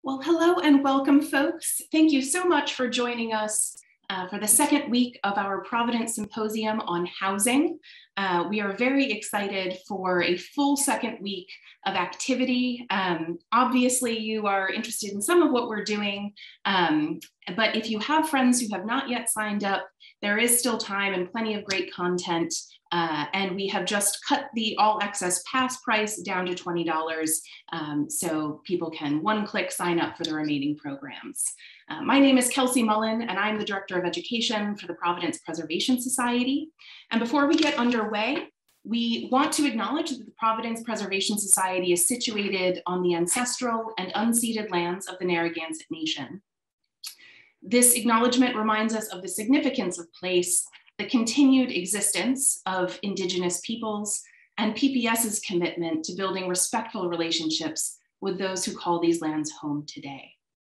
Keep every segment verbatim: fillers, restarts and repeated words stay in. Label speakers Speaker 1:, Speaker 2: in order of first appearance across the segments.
Speaker 1: Well, hello and welcome, folks. Thank you so much for joining us uh, for the second week of our Providence Symposium on Housing. Uh, we are very excited for a full second week of activity. Um, obviously, you are interested in some of what we're doing, um, but if you have friends who have not yet signed up, there is still time and plenty of great content. Uh, and we have just cut the all access pass price down to twenty dollars, um, so people can one click sign up for the remaining programs. Uh, my name is Kelsey Mullen, and I'm the Director of Education for the Providence Preservation Society. And before we get underway, we want to acknowledge that the Providence Preservation Society is situated on the ancestral and unceded lands of the Narragansett Nation. This acknowledgement reminds us of the significance of place, the continued existence of Indigenous peoples, and P P S's commitment to building respectful relationships with those who call these lands home today.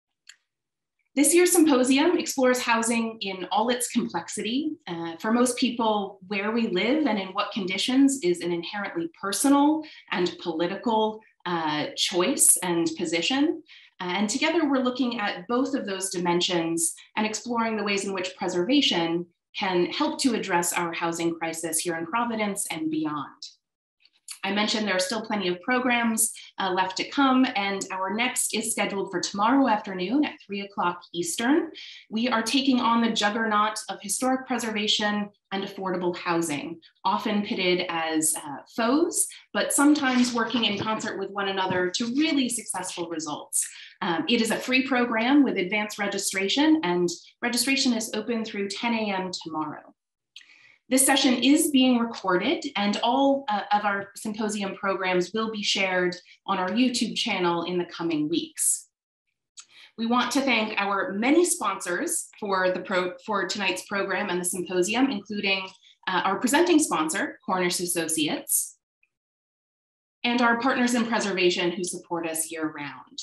Speaker 1: This year's symposium explores housing in all its complexity. Uh, for most people, where we live and in what conditions is an inherently personal and political uh, choice and position. Uh, and together we're looking at both of those dimensions and exploring the ways in which preservation can help to address our housing crisis here in Providence and beyond. I mentioned there are still plenty of programs uh, left to come, and our next is scheduled for tomorrow afternoon at three o'clock Eastern. We are taking on the juggernaut of historic preservation and affordable housing, often pitted as uh, foes, but sometimes working in concert with one another to really successful results. Um, it is a free program with advanced registration, and registration is open through ten A M tomorrow. This session is being recorded, and all uh, of our symposium programs will be shared on our YouTube channel in the coming weeks. We want to thank our many sponsors for, the pro for tonight's program and the symposium, including uh, our presenting sponsor, Cornish Associates, and our partners in preservation who support us year-round.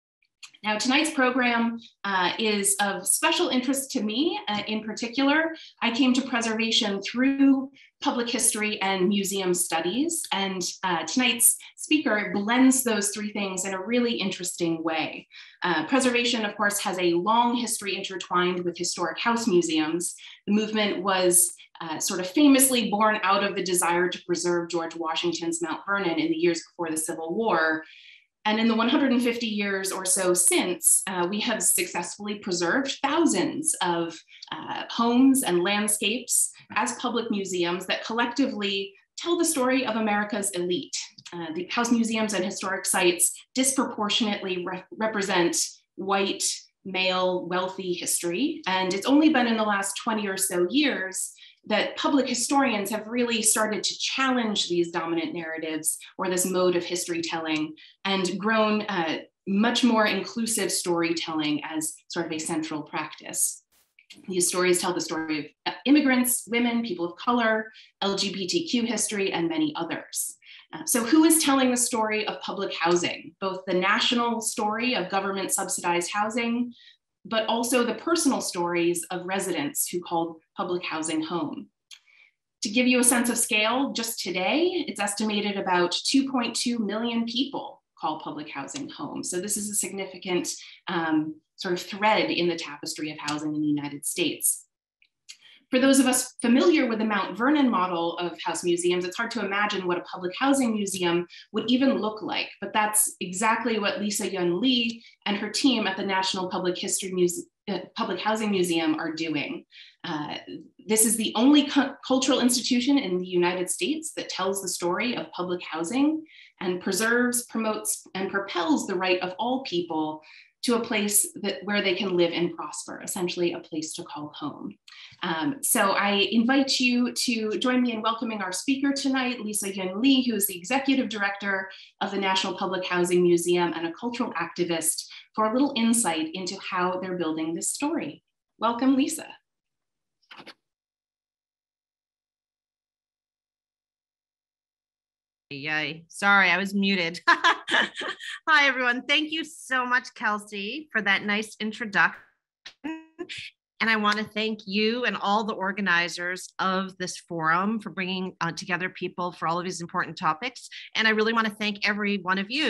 Speaker 1: Now, tonight's program uh, is of special interest to me. Uh, in particular, I came to preservation through public history and museum studies, and uh, tonight's speaker blends those three things in a really interesting way. Uh, preservation, of course, has a long history intertwined with historic house museums. The movement was uh, sort of famously born out of the desire to preserve George Washington's Mount Vernon in the years before the Civil War. And in the one hundred fifty years or so since, uh, we have successfully preserved thousands of uh, homes and landscapes as public museums that collectively tell the story of America's elite. Uh, the house museums and historic sites disproportionately re represent white, male, wealthy history. And it's only been in the last twenty or so years that public historians have really started to challenge these dominant narratives or this mode of history telling and grown uh, much more inclusive storytelling as sort of a central practice. These stories tell the story of immigrants, women, people of color, L G B T Q history, and many others. Uh, so who is telling the story of public housing, both the national story of government subsidized housing, but also the personal stories of residents who called public housing home? To give you a sense of scale, just today, it's estimated about two point two million people call public housing home. So this is a significant um, sort of thread in the tapestry of housing in the United States. For those of us familiar with the Mount Vernon model of house museums, it's hard to imagine what a public housing museum would even look like, but that's exactly what Lisa Yun Lee and her team at the National Public History Muse uh, Public Housing Museum are doing. Uh, this is the only cultural institution in the United States that tells the story of public housing and preserves, promotes, and propels the right of all people to a place that, where they can live and prosper, essentially a place to call home. Um, so I invite you to join me in welcoming our speaker tonight, Lisa Yun Lee, who is the Executive Director of the National Public Housing Museum and a cultural activist, for a little insight into how they're building this story. Welcome, Lisa.
Speaker 2: Yay, sorry, I was muted. Hi, everyone. Thank you so much, Kelsey, for that nice introduction. And I want to thank you and all the organizers of this forum for bringing uh, together people for all of these important topics. And I really want to thank every one of you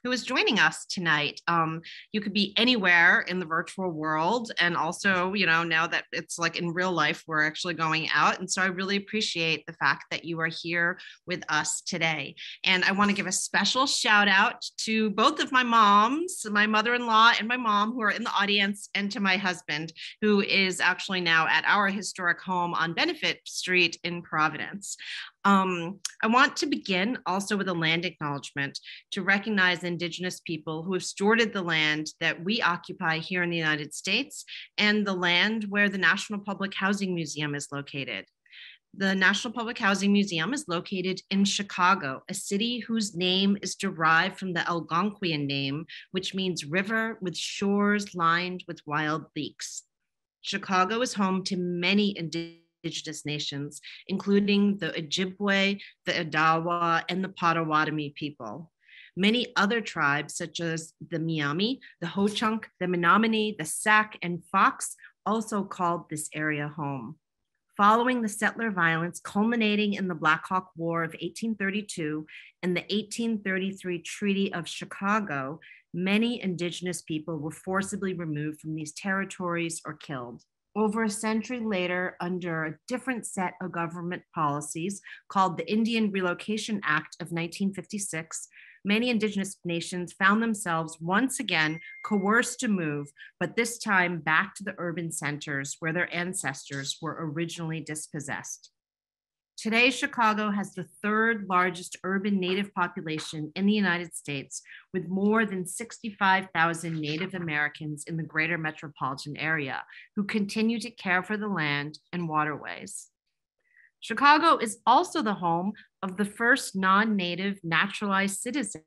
Speaker 2: who is joining us tonight. Um, you could be anywhere in the virtual world. And also, you know, now that it's like in real life, we're actually going out. And so I really appreciate the fact that you are here with us today. And I want to give a special shout out to both of my moms, my mother-in-law and my mom, who are in the audience, and to my husband, who is actually now at our historic home on Benefit Street in Providence. Um, I want to begin also with a land acknowledgement to recognize Indigenous people who have stewarded the land that we occupy here in the United States and the land where the National Public Housing Museum is located. The National Public Housing Museum is located in Chicago, a city whose name is derived from the Algonquian name, which means river with shores lined with wild leeks. Chicago is home to many indigenous Indigenous nations, including the Ojibwe, the Odawa, and the Potawatomi people. Many other tribes, such as the Miami, the Ho-Chunk, the Menominee, the Sac, and Fox, also called this area home. Following the settler violence culminating in the Black Hawk War of eighteen thirty-two and the eighteen thirty-three Treaty of Chicago, many Indigenous people were forcibly removed from these territories or killed. Over a century later, under a different set of government policies called the Indian Relocation Act of nineteen fifty-six, many Indigenous nations found themselves once again coerced to move, but this time back to the urban centers where their ancestors were originally dispossessed. Today, Chicago has the third largest urban Native population in the United States, with more than sixty-five thousand Native Americans in the greater metropolitan area who continue to care for the land and waterways. Chicago is also the home of the first non-Native naturalized citizen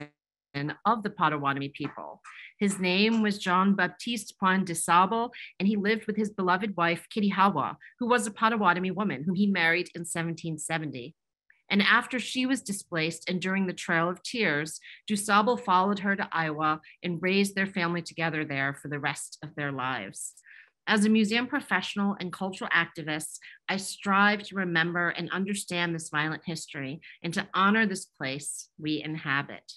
Speaker 2: of the Potawatomi people. His name was Jean Baptiste Pointe de Sable, and he lived with his beloved wife, Kitty Hawa, who was a Potawatomi woman whom he married in seventeen seventy. And after she was displaced and during the Trail of Tears, DuSable followed her to Iowa and raised their family together there for the rest of their lives. As a museum professional and cultural activist, I strive to remember and understand this violent history and to honor this place we inhabit.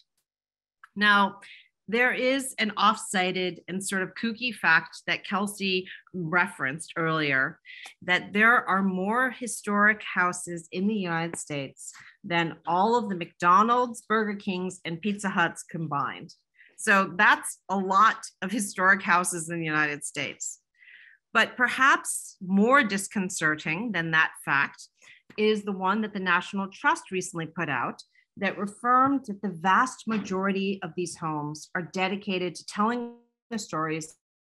Speaker 2: Now, there is an off-cited and sort of kooky fact that Kelsey referenced earlier, that there are more historic houses in the United States than all of the McDonald's, Burger Kings, and Pizza Huts combined. So that's a lot of historic houses in the United States. But perhaps more disconcerting than that fact is the one that the National Trust recently put out, that affirmed that the vast majority of these homes are dedicated to telling the stories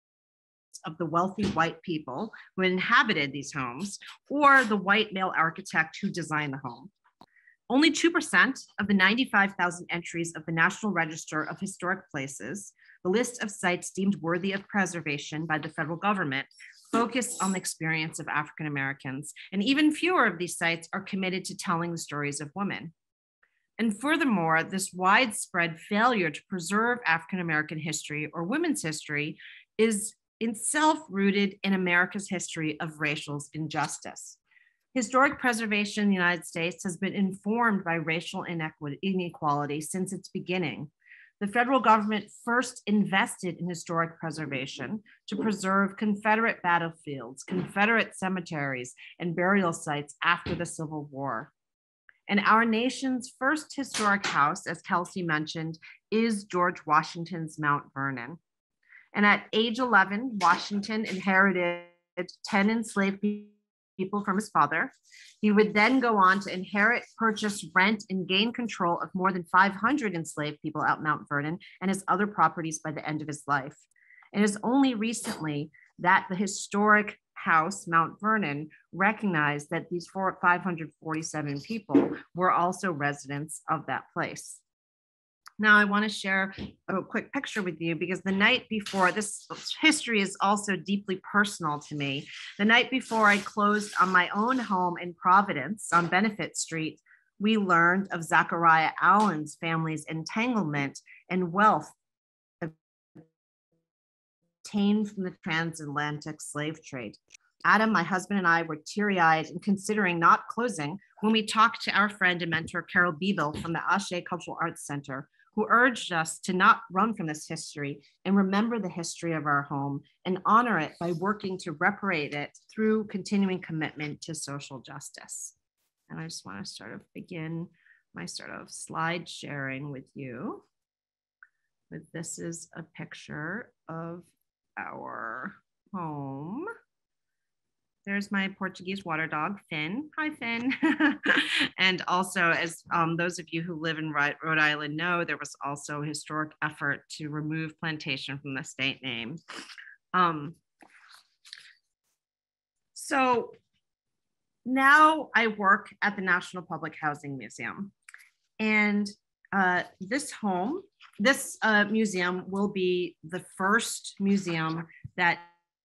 Speaker 2: of the wealthy white people who inhabited these homes, or the white male architect who designed the home. Only two percent of the ninety-five thousand entries of the National Register of Historic Places, the list of sites deemed worthy of preservation by the federal government, focus on the experience of African Americans, and even fewer of these sites are committed to telling the stories of women. And furthermore, this widespread failure to preserve African American history or women's history is itself rooted in America's history of racial injustice. Historic preservation in the United States has been informed by racial inequality since its beginning. The federal government first invested in historic preservation to preserve Confederate battlefields, Confederate cemeteries, and burial sites after the Civil War. And our nation's first historic house, as Kelsey mentioned, is George Washington's Mount Vernon. And at age eleven, Washington inherited ten enslaved people from his father. He would then go on to inherit, purchase, rent, and gain control of more than five hundred enslaved people at Mount Vernon and his other properties by the end of his life. And it is only recently that the historic house, Mount Vernon, recognized that these four, five hundred forty-seven people were also residents of that place. Now, I want to share a quick picture with you because the night before, this history is also deeply personal to me. The night before I closed on my own home in Providence on Benefit Street, we learned of Zachariah Allen's family's entanglement and wealth obtained from the transatlantic slave trade. Adam, my husband, and I were teary-eyed and considering not closing when we talked to our friend and mentor, Carol Beeville from the Ashe Cultural Arts Center, who urged us to not run from this history and remember the history of our home and honor it by working to reparate it through continuing commitment to social justice. And I just want to sort of begin my sort of slide sharing with you. But this is a picture of our home. There's my Portuguese water dog, Finn. Hi, Finn. And also, as um, those of you who live in Rhode Island know, there was also a historic effort to remove plantation from the state name. Um, so now I work at the National Public Housing Museum. And uh, this home, this uh, museum will be the first museum that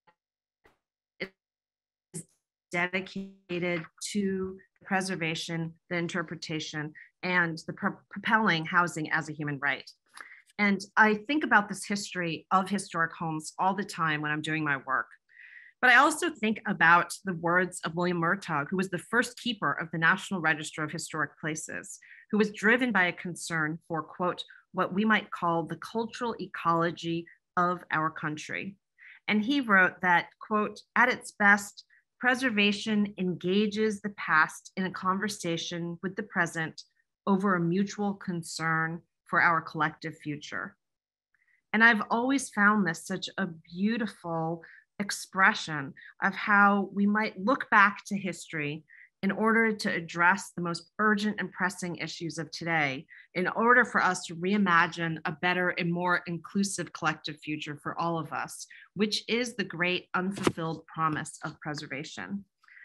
Speaker 2: dedicated to the preservation, the interpretation, and the pro propelling housing as a human right. And I think about this history of historic homes all the time when I'm doing my work. But I also think about the words of William Murtaugh, who was the first keeper of the National Register of Historic Places, who was driven by a concern for, quote, what we might call the cultural ecology of our country. And he wrote that, quote, at its best, preservation engages the past in a conversation with the present over a mutual concern for our collective future. And I've always found this such a beautiful expression of how we might look back to history in order to address the most urgent and pressing issues of today, in order for us to reimagine a better and more inclusive collective future for all of us, which is the great unfulfilled promise of preservation.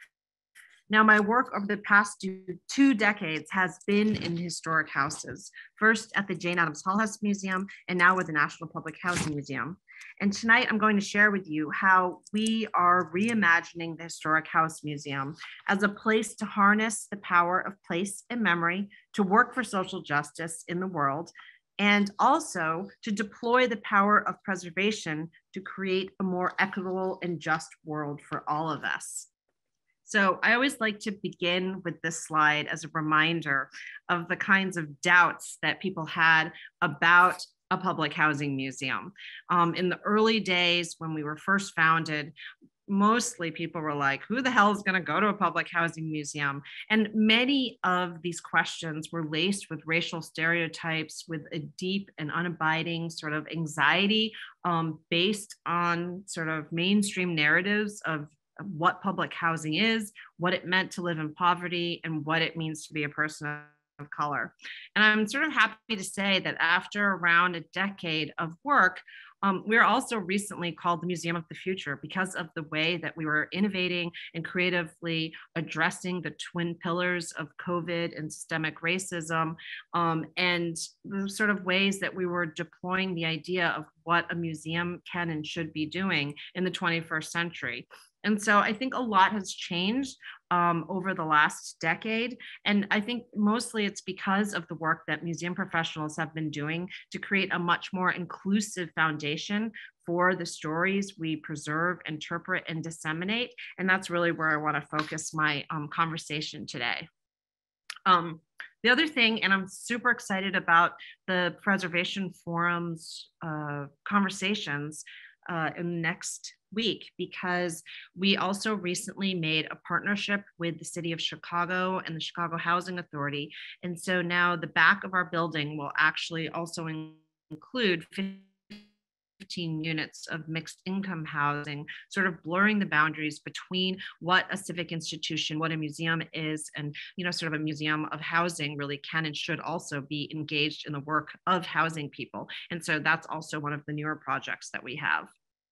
Speaker 2: Now, my work over the past two, two decades has been in historic houses, first at the Jane Addams Hull House Museum, and now with the National Public Housing Museum. And tonight I'm going to share with you how we are reimagining the Historic House Museum as a place to harness the power of place and memory to work for social justice in the world, and also to deploy the power of preservation to create a more equitable and just world for all of us. So I always like to begin with this slide as a reminder of the kinds of doubts that people had about a public housing museum. Um, in the early days when we were first founded, mostly people were like, who the hell is going to go to a public housing museum? And many of these questions were laced with racial stereotypes, with a deep and unabiding sort of anxiety um, based on sort of mainstream narratives of what public housing is, what it meant to live in poverty, and what it means to be a person of color. And I'm sort of happy to say that after around a decade of work, um, we're also recently called the Museum of the Future because of the way that we were innovating and creatively addressing the twin pillars of COVID and systemic racism, um, and the sort of ways that we were deploying the idea of what a museum can and should be doing in the twenty-first century. And so I think a lot has changed um, over the last decade. And I think mostly it's because of the work that museum professionals have been doing to create a much more inclusive foundation for the stories we preserve, interpret, and disseminate. And that's really where I want to focus my um, conversation today. Um, the other thing, and I'm super excited about the Preservation Forum's uh, conversations uh, in next week, because we also recently made a partnership with the city of Chicago and the Chicago Housing Authority. And so now the back of our building will actually also include fifteen units of mixed income housing, sort of blurring the boundaries between what a civic institution, what a museum is, and, you know, sort of a museum of housing really can and should also be engaged in the work of housing people. And so that's also one of the newer projects that we have.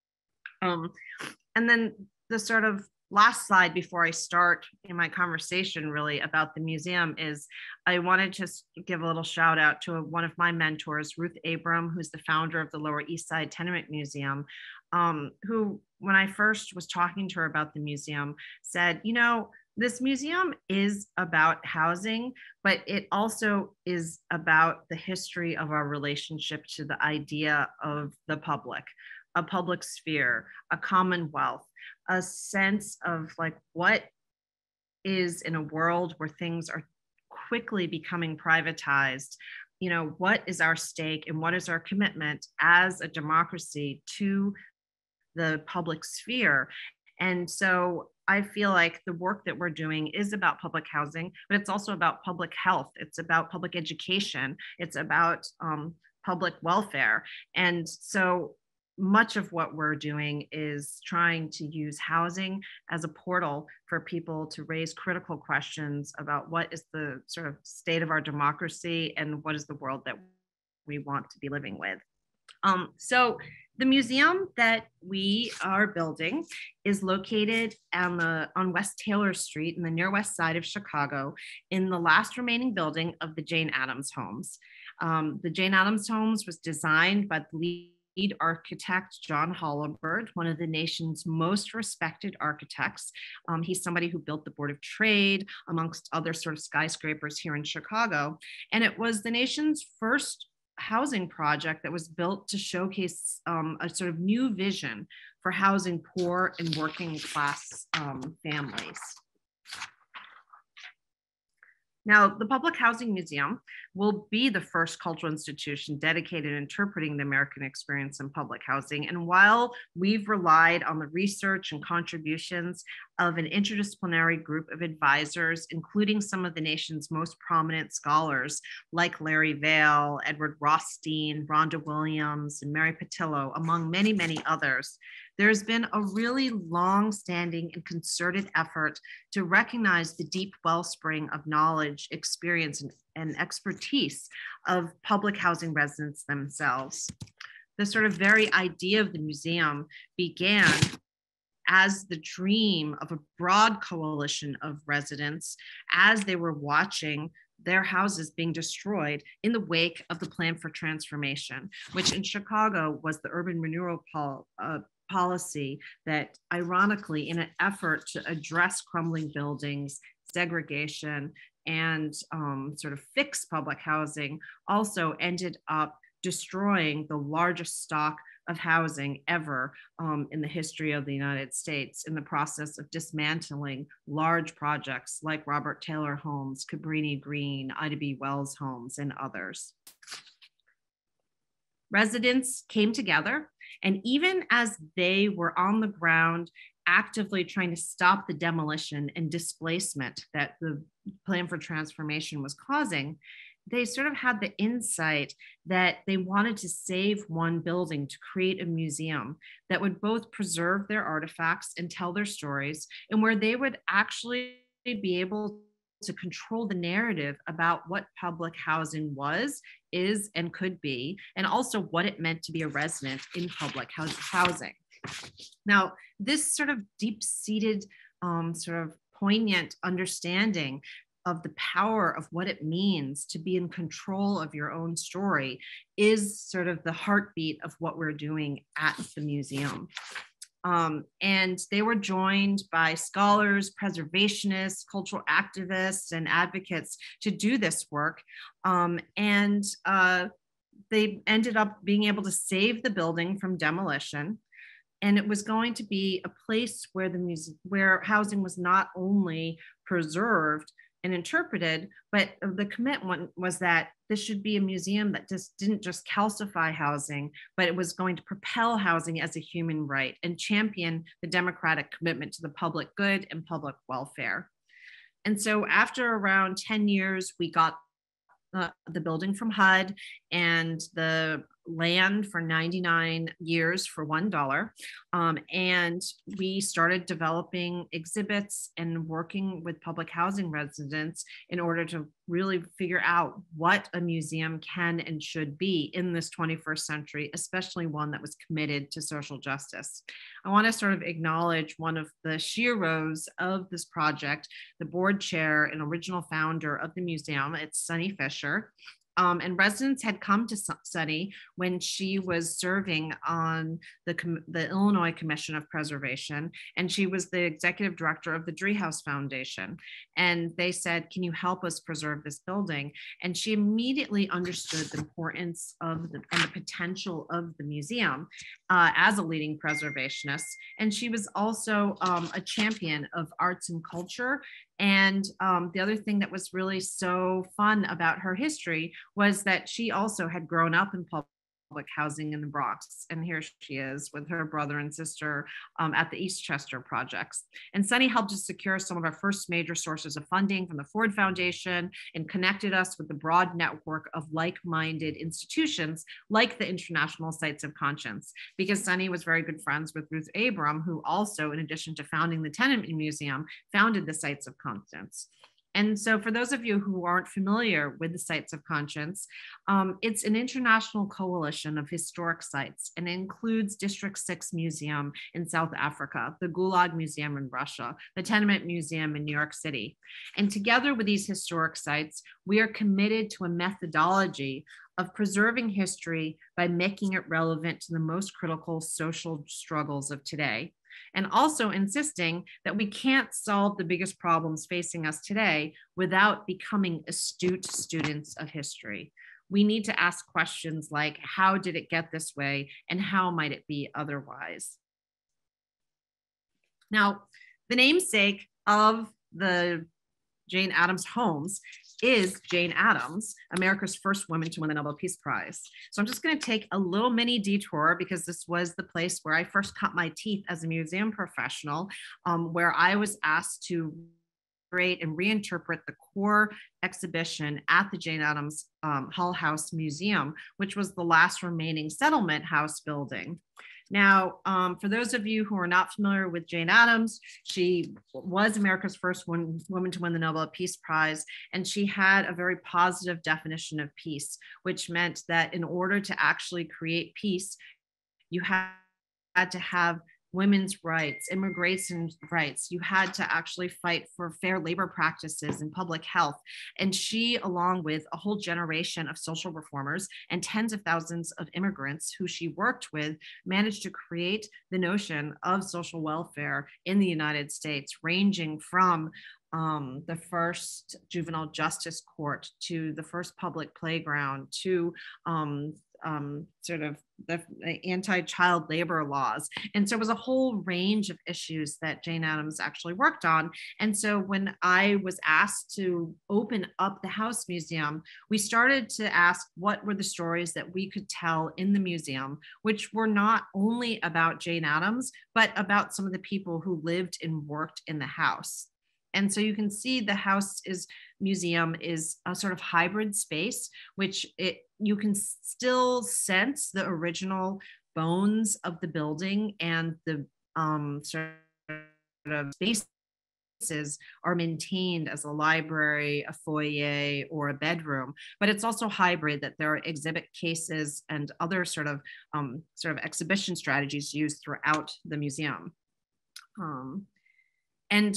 Speaker 2: Um, and then the sort of last slide before I start in my conversation really about the museum is I wanted to give a little shout out to a, one of my mentors, Ruth Abram, who's the founder of the Lower East Side Tenement Museum, um, who, when I first was talking to her about the museum, said, you know, this museum is about housing, but it also is about the history of our relationship to the idea of the public, a public sphere, a commonwealth, a sense of like what is in a world where things are quickly becoming privatized, you know, what is our stake and what is our commitment as a democracy to the public sphere? And so I feel like the work that we're doing is about public housing, but it's also about public health. It's about public education. It's about um, public welfare. And so much of what we're doing is trying to use housing as a portal for people to raise critical questions about what is the sort of state of our democracy and what is the world that we want to be living with. Um, so the museum that we are building is located on the on West Taylor Street in the near west side of Chicago, in the last remaining building of the Jane Addams homes. Um, the Jane Addams homes was designed by the lead architect, John Hollibird, one of the nation's most respected architects. Um, he's somebody who built the Board of Trade, amongst other sort of skyscrapers here in Chicago. And it was the nation's first housing project that was built to showcase um, a sort of new vision for housing poor and working class um, families. Now, the Public Housing Museum will be the first cultural institution dedicated to interpreting the American experience in public housing. And while we've relied on the research and contributions of an interdisciplinary group of advisors, including some of the nation's most prominent scholars, like Larry Vail, Edward Rothstein, Rhonda Williams, and Mary Patillo, among many, many others, there's been a really long-standing and concerted effort to recognize the deep wellspring of knowledge, experience, and, and expertise of public housing residents themselves. The sort of very idea of the museum began as the dream of a broad coalition of residents as they were watching their houses being destroyed in the wake of the Plan for Transformation, which in Chicago was the urban renewal pol uh, policy that, ironically, in an effort to address crumbling buildings, segregation, and um, sort of fix public housing, also ended up destroying the largest stock of housing ever um, in the history of the United States in the process of dismantling large projects like Robert Taylor Homes, Cabrini Green, Ida B. Wells Homes, and others. Residents came together, and even as they were on the ground actively trying to stop the demolition and displacement that the Plan for Transformation was causing, they sort of had the insight that they wanted to save one building to create a museum that would both preserve their artifacts and tell their stories, and where they would actually be able to control the narrative about what public housing was, is, and could be, and also what it meant to be a resident in public housing. Now, this sort of deep-seated, um, sort of poignant understanding of the power of what it means to be in control of your own story is sort of the heartbeat of what we're doing at the museum. Um, and they were joined by scholars, preservationists, cultural activists, and advocates to do this work. Um, and uh, they ended up being able to save the building from demolition. And it was going to be a place where the muse- where housing was not only preserved and interpreted, but the commitment was that this should be a museum that just didn't just calcify housing, but it was going to propel housing as a human right and champion the democratic commitment to the public good and public welfare. And so after around ten years, we got uh, the building from H U D and the land for ninety-nine years for one dollar. Um, and we started developing exhibits and working with public housing residents in order to really figure out what a museum can and should be in this twenty-first century, especially one that was committed to social justice. I want to sort of acknowledge one of the sheroes of this project, the board chair and original founder of the museum. It's Sunny Fisher. Um, and residents had come to Sunny when she was serving on the, the Illinois Commission of Preservation, and she was the executive director of the Driehaus Foundation. And they said, can you help us preserve this building? And she immediately understood the importance of the, and the potential of the museum uh, as a leading preservationist. And she was also um, a champion of arts and culture And um, the other thing that was really so fun about her history was that she also had grown up in public housing in the Bronx. And here she is with her brother and sister um, at the Eastchester projects. And Sunny helped us secure some of our first major sources of funding from the Ford Foundation and connected us with the broad network of like-minded institutions like the International Sites of Conscience, because Sunny was very good friends with Ruth Abram, who also, in addition to founding the Tenement Museum, founded the Sites of Conscience. And so for those of you who aren't familiar with the Sites of Conscience, um, it's an international coalition of historic sites, and it includes District six Museum in South Africa, the Gulag Museum in Russia, the Tenement Museum in New York City. And together with these historic sites, we are committed to a methodology of preserving history by making it relevant to the most critical social struggles of today, and also insisting that we can't solve the biggest problems facing us today without becoming astute students of history. We need to ask questions like, how did it get this way, and how might it be otherwise? Now, the namesake of the Jane Addams homes is Jane Addams, America's first woman to win the Nobel Peace Prize. So I'm just going to take a little mini detour, because this was the place where I first cut my teeth as a museum professional, um, where I was asked to create and reinterpret the core exhibition at the Jane Addams um, Hull House Museum, which was the last remaining settlement house building. Now, um, for those of you who are not familiar with Jane Addams, she was America's first one, woman to win the Nobel Peace Prize, and she had a very positive definition of peace, which meant that in order to actually create peace, you had to have women's rights, immigration rights. You had to actually fight for fair labor practices and public health. And she, along with a whole generation of social reformers and tens of thousands of immigrants who she worked with, managed to create the notion of social welfare in the United States, ranging from Um, the first juvenile justice court to the first public playground to um, um, sort of the anti-child labor laws. And so it was a whole range of issues that Jane Addams actually worked on. And so when I was asked to open up the House Museum, we started to ask what were the stories that we could tell in the museum, which were not only about Jane Addams, but about some of the people who lived and worked in the house. And so you can see the house is museum is a sort of hybrid space, which it you can still sense the original bones of the building, and the um, sort of spaces are maintained as a library, a foyer, or a bedroom. But it's also hybrid, that there are exhibit cases and other sort of um, sort of exhibition strategies used throughout the museum. Um, and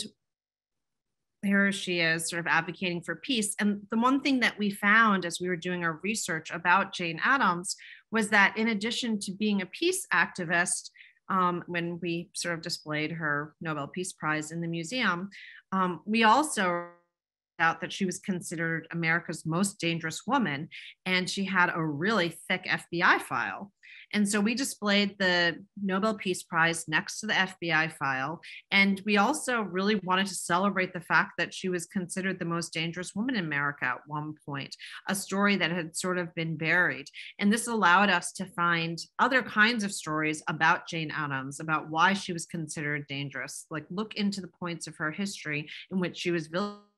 Speaker 2: here she is sort of advocating for peace. And the one thing that we found as we were doing our research about Jane Addams was that in addition to being a peace activist, um, when we sort of displayed her Nobel Peace Prize in the museum, um, we also out that she was considered America's most dangerous woman, and she had a really thick F B I file. And so we displayed the Nobel Peace Prize next to the F B I file. And we also really wanted to celebrate the fact that she was considered the most dangerous woman in America at one point, a story that had sort of been buried. And this allowed us to find other kinds of stories about Jane Addams, about why she was considered dangerous, like look into the points of her history in which she was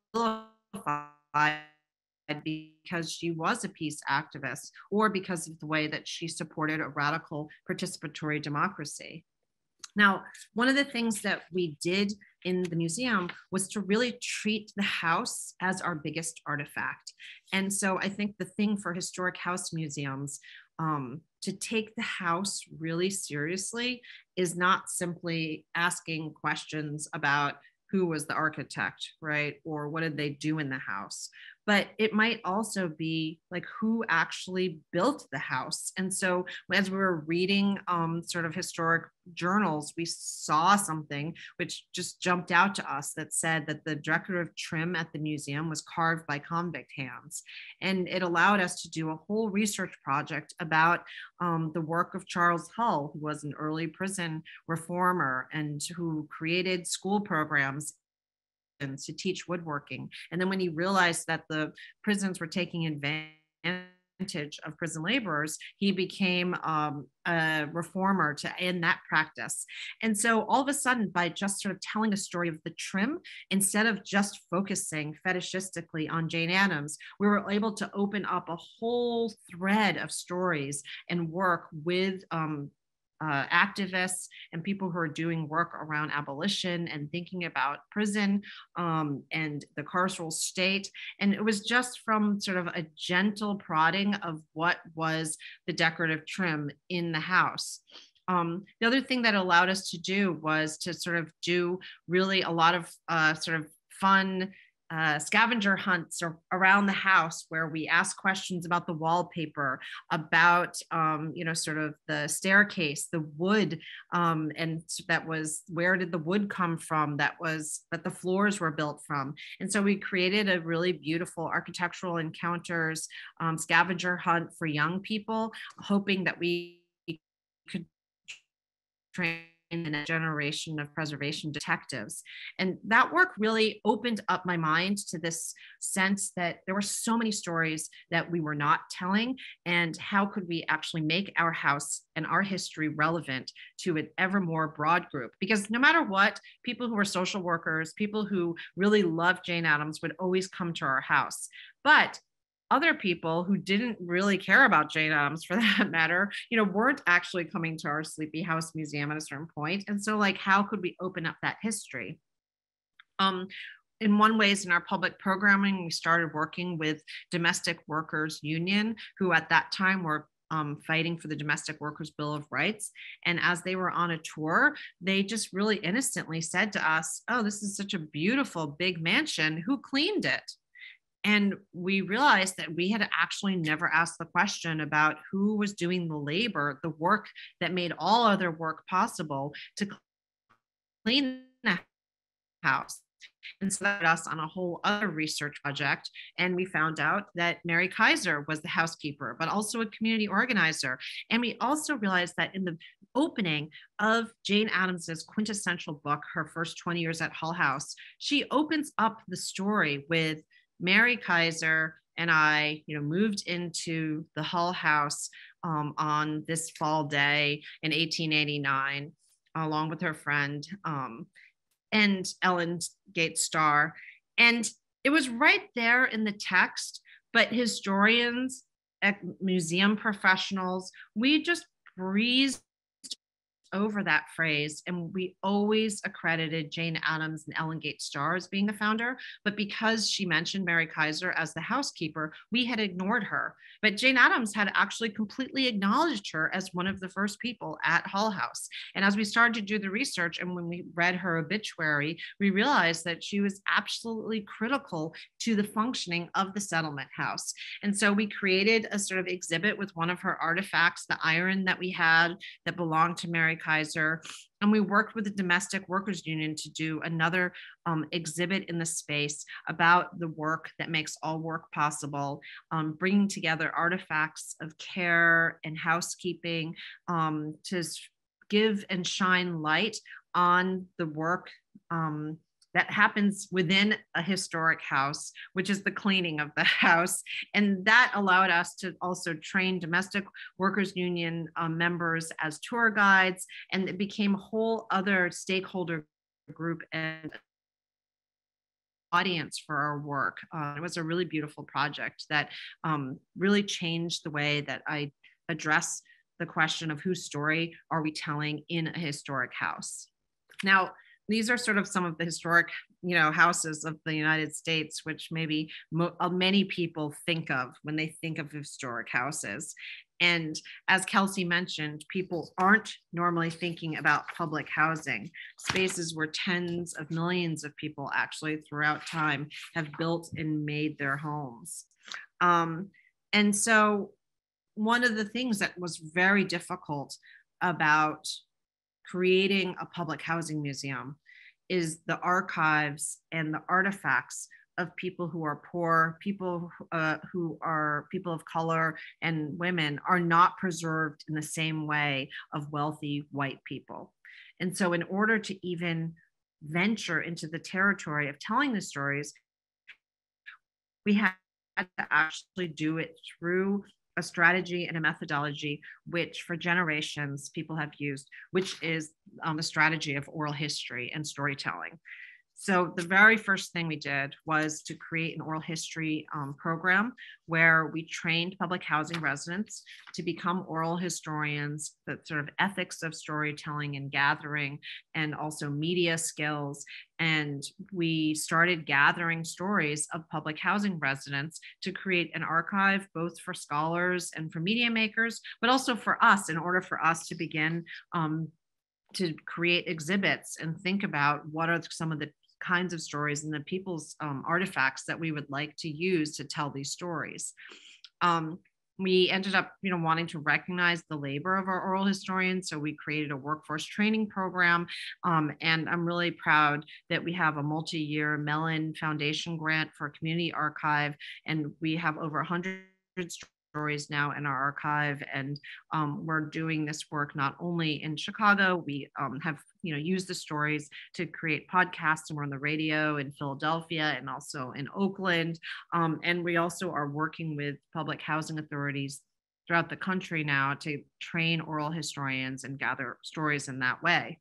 Speaker 2: vilified because she was a peace activist, or because of the way that she supported a radical participatory democracy. Now, one of the things that we did in the museum was to really treat the house as our biggest artifact. And so I think the thing for historic house museums um, to take the house really seriously is not simply asking questions about who was the architect, right? Or what did they do in the house? But it might also be like who actually built the house. And so as we were reading um, sort of historic journals, we saw something which just jumped out to us that said that the decorative trim at the museum was carved by convict hands. And it allowed us to do a whole research project about um, the work of Charles Hull, who was an early prison reformer and who created school programs to teach woodworking. And then when he realized that the prisons were taking advantage of prison laborers, he became um, a reformer to end that practice. And so all of a sudden, by just sort of telling a story of the trim, instead of just focusing fetishistically on Jane Addams, we were able to open up a whole thread of stories and work with um, Uh, activists and people who are doing work around abolition and thinking about prison um, and the carceral state. And it was just from sort of a gentle prodding of what was the decorative trim in the house. Um, the other thing that allowed us to do was to sort of do really a lot of uh, sort of fun Uh, scavenger hunts or around the house where we ask questions about the wallpaper, about um, you know, sort of the staircase, the wood, um, and that was, where did the wood come from, that was that the floors were built from. And so we created a really beautiful architectural encounters um, scavenger hunt for young people, hoping that we could train the next generation of preservation detectives. And that work really opened up my mind to this sense that there were so many stories that we were not telling, and how could we actually make our house and our history relevant to an ever more broad group? Because no matter what, people who were social workers, people who really loved Jane Addams would always come to our house. But other people who didn't really care about Jane Addams, for that matter, you know, weren't actually coming to our Sleepy House Museum at a certain point. And so, like, how could we open up that history? Um, in one ways, in our public programming, we started working with Domestic Workers Union, who at that time were um, fighting for the Domestic Workers Bill of Rights. And as they were on a tour, they just really innocently said to us, "Oh, this is such a beautiful big mansion. Who cleaned it?" And we realized that we had actually never asked the question about who was doing the labor, the work that made all other work possible to clean the house. And so that led us on a whole other research project. And we found out that Mary Kaiser was the housekeeper, but also a community organizer. And we also realized that in the opening of Jane Addams's quintessential book, her first twenty years at Hull House, she opens up the story with Mary Kaiser and I, you know, moved into the Hull House um, on this fall day in eighteen eighty-nine, along with her friend um, and Ellen Gates Starr. And it was right there in the text, but historians, museum professionals, we just breezed over that phrase, and we always accredited Jane Addams and Ellen Gates Starr as being the founder. But because she mentioned Mary Kaiser as the housekeeper, we had ignored her. But Jane Addams had actually completely acknowledged her as one of the first people at Hull House. And as we started to do the research, and when we read her obituary, we realized that she was absolutely critical to the functioning of the settlement house. And so we created a sort of exhibit with one of her artifacts, the iron that we had that belonged to Mary Kaiser. And we worked with the Domestic Workers Union to do another um, exhibit in the space about the work that makes all work possible, um, bringing together artifacts of care and housekeeping um, to give and shine light on the work um, that happens within a historic house, which is the cleaning of the house. And that allowed us to also train Domestic Workers Union um, members as tour guides, and it became a whole other stakeholder group and audience for our work. Uh, it was a really beautiful project that um, really changed the way that I address the question of whose story are we telling in a historic house. Now, these are sort of some of the historic, you know, houses of the United States, which maybe mo- many people think of when they think of historic houses. And as Kelsey mentioned, people aren't normally thinking about public housing, spaces where tens of millions of people actually throughout time have built and made their homes. Um, and so one of the things that was very difficult about creating a public housing museum is the archives and the artifacts of people who are poor, people uh, who are people of color and women are not preserved in the same way of wealthy white people. And so in order to even venture into the territory of telling the stories, we had to actually do it through a strategy and a methodology, which for generations people have used, which is um, the strategy of oral history and storytelling. So the very first thing we did was to create an oral history um, program where we trained public housing residents to become oral historians, the sort of ethics of storytelling and gathering, and also media skills. And we started gathering stories of public housing residents to create an archive, both for scholars and for media makers, but also for us, in order for us to begin um, to create exhibits and think about what are some of the kinds of stories and the people's um, artifacts that we would like to use to tell these stories. Um, we ended up, you know, wanting to recognize the labor of our oral historians, so we created a workforce training program. Um, and I'm really proud that we have a multi-year Mellon Foundation grant for a community archive, and we have over one hundred stories now in our archive, and um, we're doing this work not only in Chicago. We um, have you know used the stories to create podcasts, and we're on the radio in Philadelphia and also in Oakland, um, and we also are working with public housing authorities throughout the country now to train oral historians and gather stories in that way.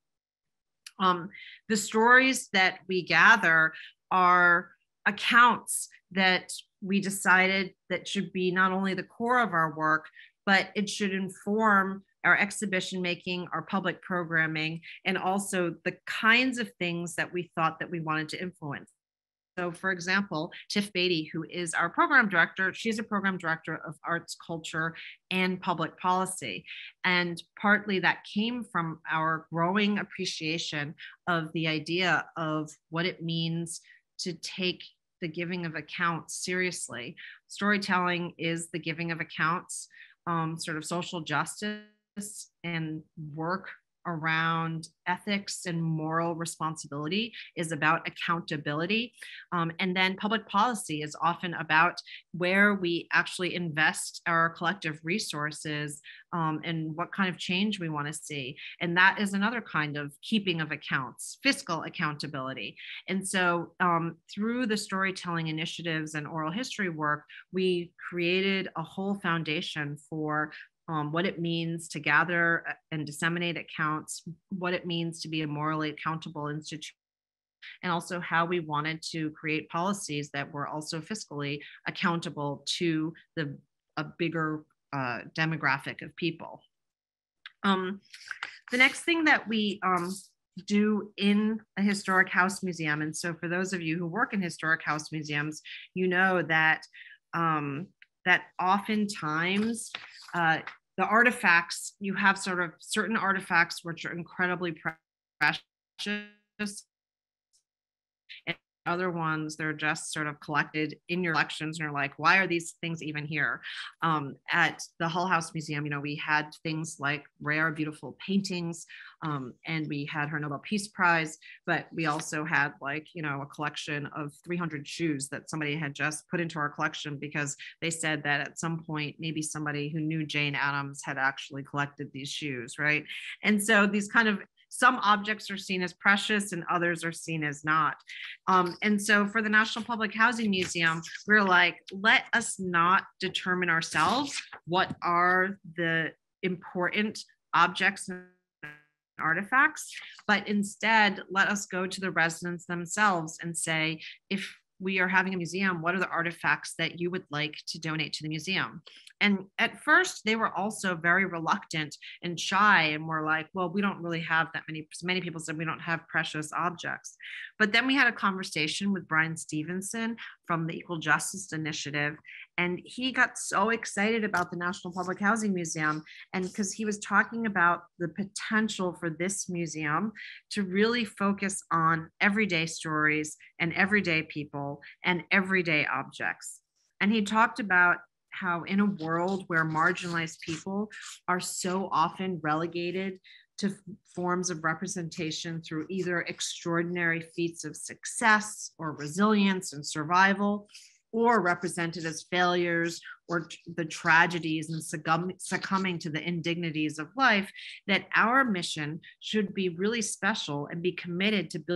Speaker 2: Um, the stories that we gather are accounts that we decided that should be not only the core of our work, but it should inform our exhibition making, our public programming, and also the kinds of things that we thought that we wanted to influence. So for example, Tiff Beatty, who is our program director, she's a program director of arts, culture, and public policy. And partly that came from our growing appreciation of the idea of what it means to take the giving of accounts seriously. Storytelling is the giving of accounts, um, sort of social justice and work around ethics and moral responsibility is about accountability. Um, and then public policy is often about where we actually invest our collective resources um, and what kind of change we want to see. And that is another kind of keeping of accounts, fiscal accountability. And so um, through the storytelling initiatives and oral history work, we created a whole foundation for Um, what it means to gather and disseminate accounts, what it means to be a morally accountable institution, and also how we wanted to create policies that were also fiscally accountable to the a bigger uh, demographic of people. Um, the next thing that we um, do in a historic house museum, and so for those of you who work in historic house museums, you know that um, that oftentimes uh, the artifacts, you have sort of certain artifacts which are incredibly precious, and other ones, they're just sort of collected in your collections, and you're like, why are these things even here? Um, at the Hull House Museum, you know, we had things like rare, beautiful paintings, um, and we had her Nobel Peace Prize, but we also had like, you know, a collection of three hundred shoes that somebody had just put into our collection because they said that at some point, maybe somebody who knew Jane Addams had actually collected these shoes, right? And so these kind of some objects are seen as precious and others are seen as not. Um, and so for the National Public Housing Museum, we're like, let us not determine ourselves what are the important objects and artifacts, but instead let us go to the residents themselves and say, if we are having a museum, what are the artifacts that you would like to donate to the museum? And at first, they were also very reluctant and shy, and were like, well, we don't really have that many, many people said we don't have precious objects. But then we had a conversation with Brian Stevenson from the Equal Justice Initiative, and he got so excited about the National Public Housing Museum, and because he was talking about the potential for this museum to really focus on everyday stories and everyday people and everyday objects. And he talked about how in a world where marginalized people are so often relegated to forms of representation through either extraordinary feats of success or resilience and survival, or represented as failures or the tragedies and succumbing to the indignities of life, that our mission should be really special and be committed to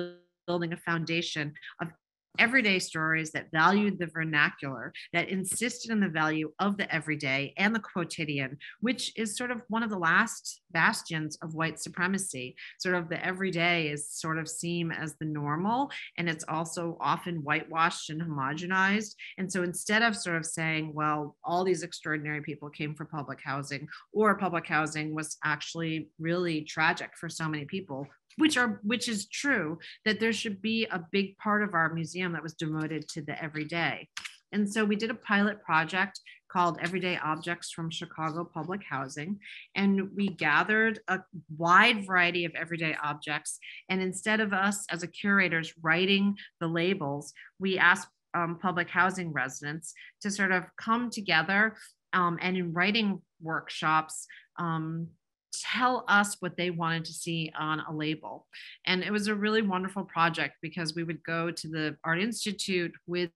Speaker 2: building a foundation of everyday stories that valued the vernacular, that insisted on the value of the everyday and the quotidian, which is sort of one of the last bastions of white supremacy. Sort of the everyday is sort of seen as the normal, and it's also often whitewashed and homogenized. And so instead of sort of saying, well, all these extraordinary people came for public housing, or public housing was actually really tragic for so many people, which are which is true, that there should be a big part of our museum that was devoted to the everyday. And so we did a pilot project called Everyday Objects from Chicago Public Housing. And we gathered a wide variety of everyday objects. And instead of us as a curators writing the labels, we asked um, public housing residents to sort of come together um, and in writing workshops, um, tell us what they wanted to see on a label. And it was a really wonderful project because we would go to the Art Institute with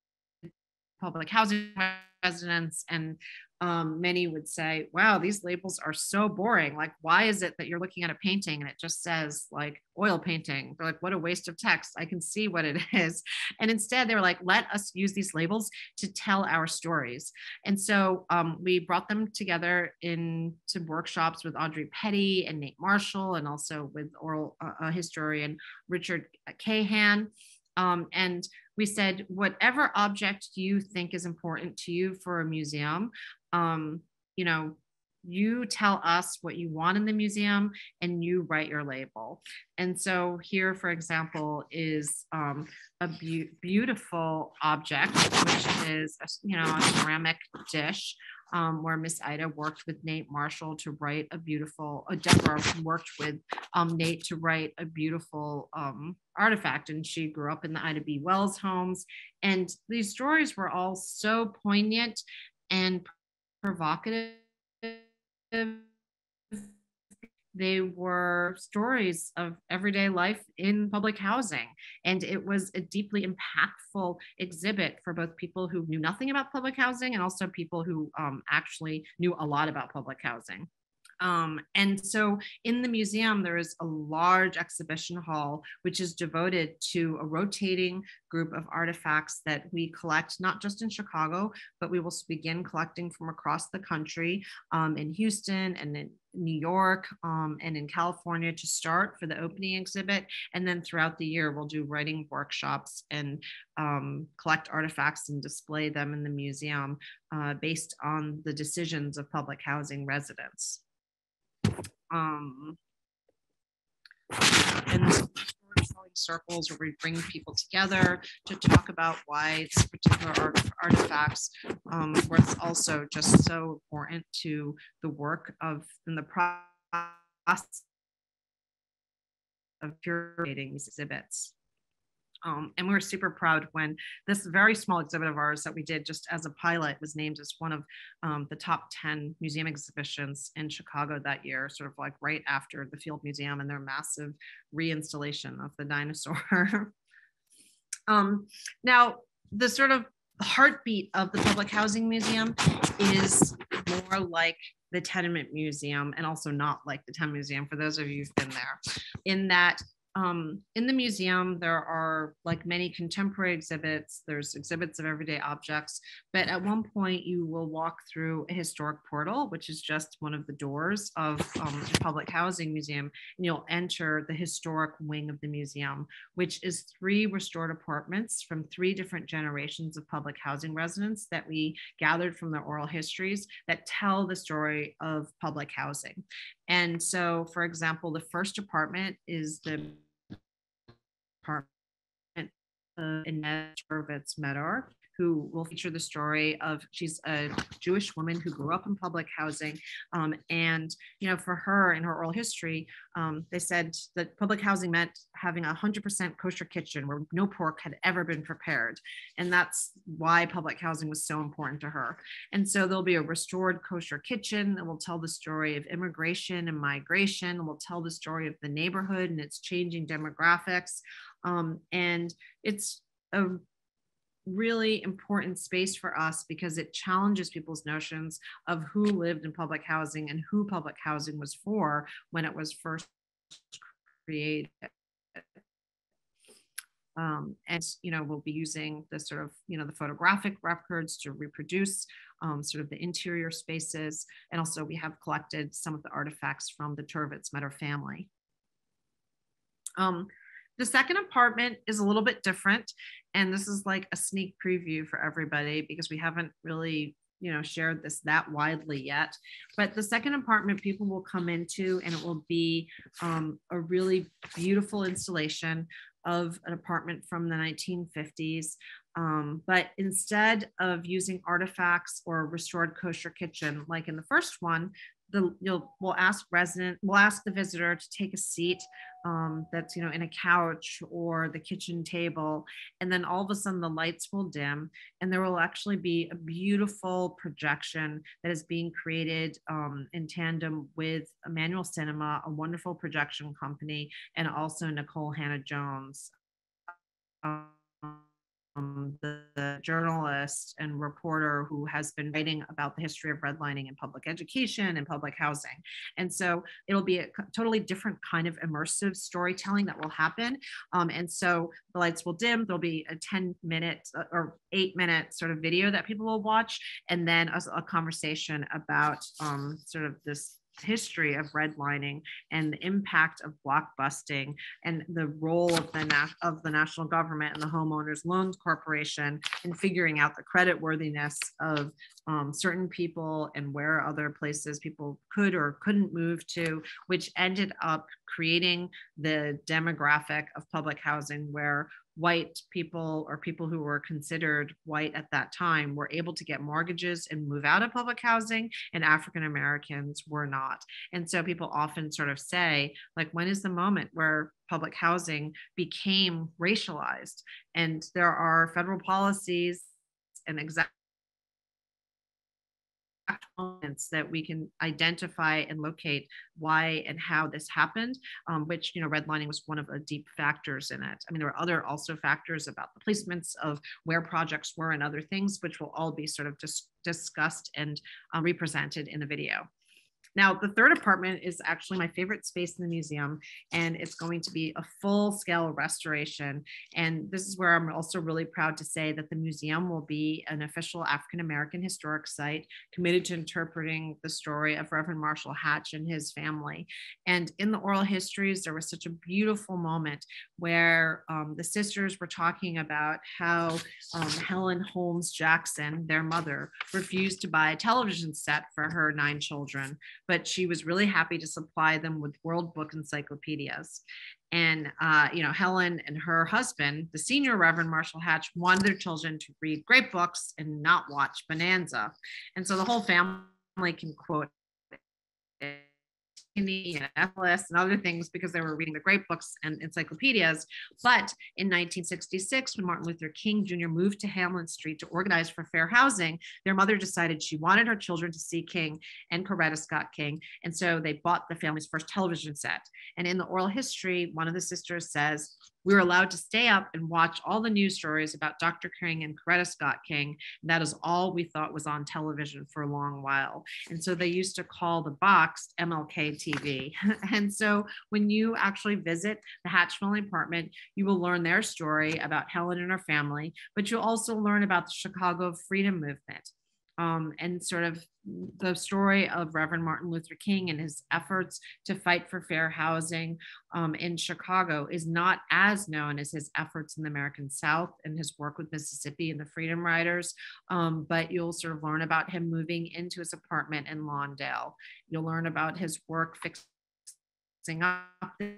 Speaker 2: public housing residents, and um, many would say, wow, these labels are so boring. Like, why is it that you're looking at a painting and it just says like oil painting? They're like, what a waste of text. I can see what it is. And instead they were like, let us use these labels to tell our stories. And so um, we brought them together into workshops with Audrey Petty and Nate Marshall, and also with oral uh, historian Richard Cahan. Um, and we said, whatever object you think is important to you for a museum, um, you know, you tell us what you want in the museum and you write your label. And so here, for example, is um, a be- beautiful object, which is, a, you know, a ceramic dish. Um, where Miss Ida worked with Nate Marshall to write a beautiful, uh, Deborah worked with um, Nate to write a beautiful um, artifact. And she grew up in the Ida B. Wells homes. And these stories were all so poignant and provocative. They were stories of everyday life in public housing. And it was a deeply impactful exhibit for both people who knew nothing about public housing and also people who um, actually knew a lot about public housing. Um, and so in the museum, there is a large exhibition hall, which is devoted to a rotating group of artifacts that we collect, not just in Chicago, but we will begin collecting from across the country, um, in Houston and in New York um, and in California to start for the opening exhibit. And then throughout the year, we'll do writing workshops and um, collect artifacts and display them in the museum uh, based on the decisions of public housing residents. Um, and storytelling circles where we bring people together to talk about why these particular art, artifacts um, was also just so important to the work of in the process of curating these exhibits. Um, and we were super proud when this very small exhibit of ours that we did just as a pilot was named as one of um, the top ten museum exhibitions in Chicago that year, sort of like right after the Field Museum and their massive reinstallation of the dinosaur. um, now, the sort of heartbeat of the Public Housing Museum is more like the Tenement Museum, and also not like the Tenement Museum for those of you who've been there, in that Um, in the museum, there are like many contemporary exhibits, there's exhibits of everyday objects, but at one point you will walk through a historic portal, which is just one of the doors of um, the Public Housing Museum, and you'll enter the historic wing of the museum, which is three restored apartments from three different generations of public housing residents that we gathered from their oral histories that tell the story of public housing. And so, for example, the first apartment is the apartment of Inez Horowitz Medor, who will feature the story of, she's a Jewish woman who grew up in public housing. Um, and, you know, for her in her oral history, um, they said that public housing meant having a one hundred percent kosher kitchen where no pork had ever been prepared. And that's why public housing was so important to her. And so there'll be a restored kosher kitchen that will tell the story of immigration and migration, and will tell the story of the neighborhood and its changing demographics. Um, and it's a really important space for us because it challenges people's notions of who lived in public housing and who public housing was for when it was first created. Um, and, you know, we'll be using the sort of, you know, the photographic records to reproduce um, sort of the interior spaces. And also we have collected some of the artifacts from the Turvitz-Metter family. Um, the second apartment is a little bit different. And this is like a sneak preview for everybody because we haven't really, you know, shared this that widely yet. But the second apartment people will come into, and it will be um, a really beautiful installation of an apartment from the nineteen fifties. Um, but instead of using artifacts or restored kosher kitchen, like in the first one, the, you'll, we'll ask resident, we'll ask the visitor to take a seat um, that's, you know, in a couch or the kitchen table. And then all of a sudden the lights will dim and there will actually be a beautiful projection that is being created um, in tandem with Emmanuel Cinema, a wonderful projection company, and also Nicole Hannah-Jones. Um, Um, the, the journalist and reporter who has been writing about the history of redlining in public education and public housing. And so it'll be a totally different kind of immersive storytelling that will happen. Um, and so the lights will dim, there'll be a ten minute or eight minute sort of video that people will watch, and then a, a conversation about um, sort of this history of redlining and the impact of block busting and the role of the, na- of the national government and the Homeowners Loans Corporation in figuring out the credit worthiness of um, certain people and where other places people could or couldn't move to, which ended up creating the demographic of public housing where white people or people who were considered white at that time were able to get mortgages and move out of public housing, and African Americans were not. And so people often sort of say, like, when is the moment where public housing became racialized? And there are federal policies and exact moments that we can identify and locate why and how this happened, um, which, you know, redlining was one of the deep factors in it. I mean, there were other also factors about the placements of where projects were and other things, which will all be sort of dis- discussed and uh, represented in the video. Now, the third apartment is actually my favorite space in the museum, and it's going to be a full-scale restoration. And this is where I'm also really proud to say that the museum will be an official African-American historic site committed to interpreting the story of Reverend Marshall Hatch and his family. And in the oral histories, there was such a beautiful moment where um, the sisters were talking about how um, Helen Holmes Jackson, their mother, refused to buy a television set for her nine children, but she was really happy to supply them with World Book encyclopedias. And, uh, you know, Helen and her husband, the senior Reverend Marshall Hatch, wanted their children to read great books and not watch Bonanza. And so the whole family can quote and Ephesus and other things because they were reading the great books and encyclopedias. But in nineteen sixty-six, when Martin Luther King Junior moved to Hamlin Street to organize for fair housing, their mother decided she wanted her children to see King and Coretta Scott King. And so they bought the family's first television set. And in the oral history, one of the sisters says, we were allowed to stay up and watch all the news stories about Doctor King and Coretta Scott King. And that is all we thought was on television for a long while. And so they used to call the box M L K T V. And so when you actually visit the Hatch family apartment, you will learn their story about Helen and her family, but you'll also learn about the Chicago Freedom Movement. Um, and sort of the story of Reverend Martin Luther King and his efforts to fight for fair housing um, in Chicago is not as known as his efforts in the American South and his work with Mississippi and the Freedom Riders. Um, but you'll sort of learn about him moving into his apartment in Lawndale. You'll learn about his work fixing up the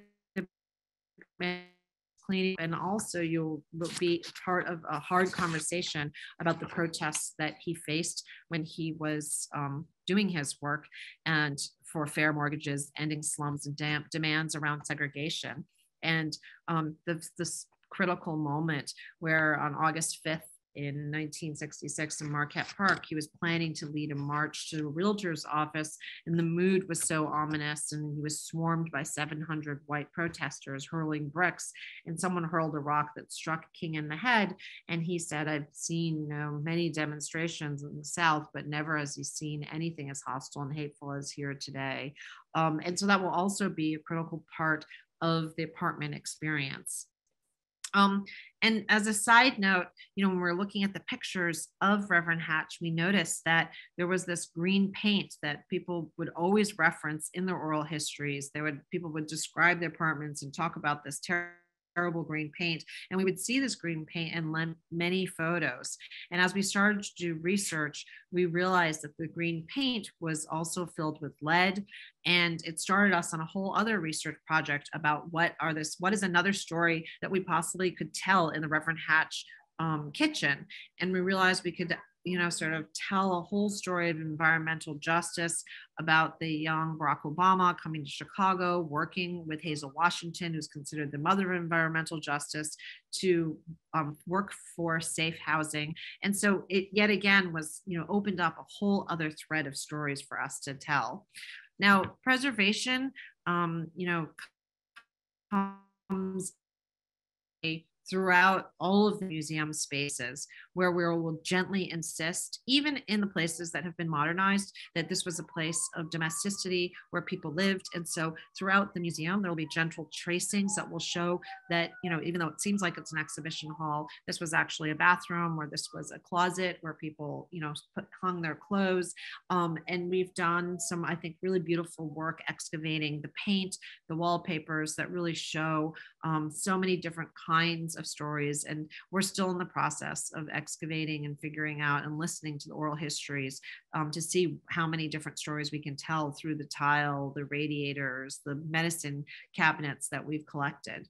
Speaker 2: cleaning, and also you'll be part of a hard conversation about the protests that he faced when he was um, doing his work and for fair mortgages, ending slums and dam- demands around segregation. And um, the, this critical moment where on August fifth, in nineteen sixty-six in Marquette Park, he was planning to lead a march to a realtor's office, and the mood was so ominous, and he was swarmed by seven hundred white protesters hurling bricks, and someone hurled a rock that struck King in the head, and he said, I've seen you know, many demonstrations in the South, but never has he seen anything as hostile and hateful as here today. Um, and so that will also be a critical part of the apartment experience. Um, and as a side note, you know, when we're looking at the pictures of Reverend Hatch, we noticed that there was this green paint that people would always reference in their oral histories. They would people would describe their apartments and talk about this ter- terrible green paint, and we would see this green paint in lem- many photos. And as we started to do research, we realized that the green paint was also filled with lead, and it started us on a whole other research project about what are this what is another story that we possibly could tell in the Reverend Hatch um, kitchen. And we realized we could, you know, sort of tell a whole story of environmental justice about the young Barack Obama coming to Chicago, working with Hazel Washington, who's considered the mother of environmental justice, to um, work for safe housing. And so it yet again was, you know, opened up a whole other thread of stories for us to tell. Now, preservation, um, you know, comes throughout all of the museum spaces, where we will gently insist, even in the places that have been modernized, that this was a place of domesticity where people lived. And so throughout the museum, there will be gentle tracings that will show that, you know, even though it seems like it's an exhibition hall, this was actually a bathroom, or this was a closet where people, you know, put, hung their clothes. Um, and we've done some, I think, really beautiful work excavating the paint, the wallpapers that really show um, so many different kinds of stories. And we're still in the process of excavating and figuring out and listening to the oral histories um, to see how many different stories we can tell through the tile, the radiators, the medicine cabinets that we've collected.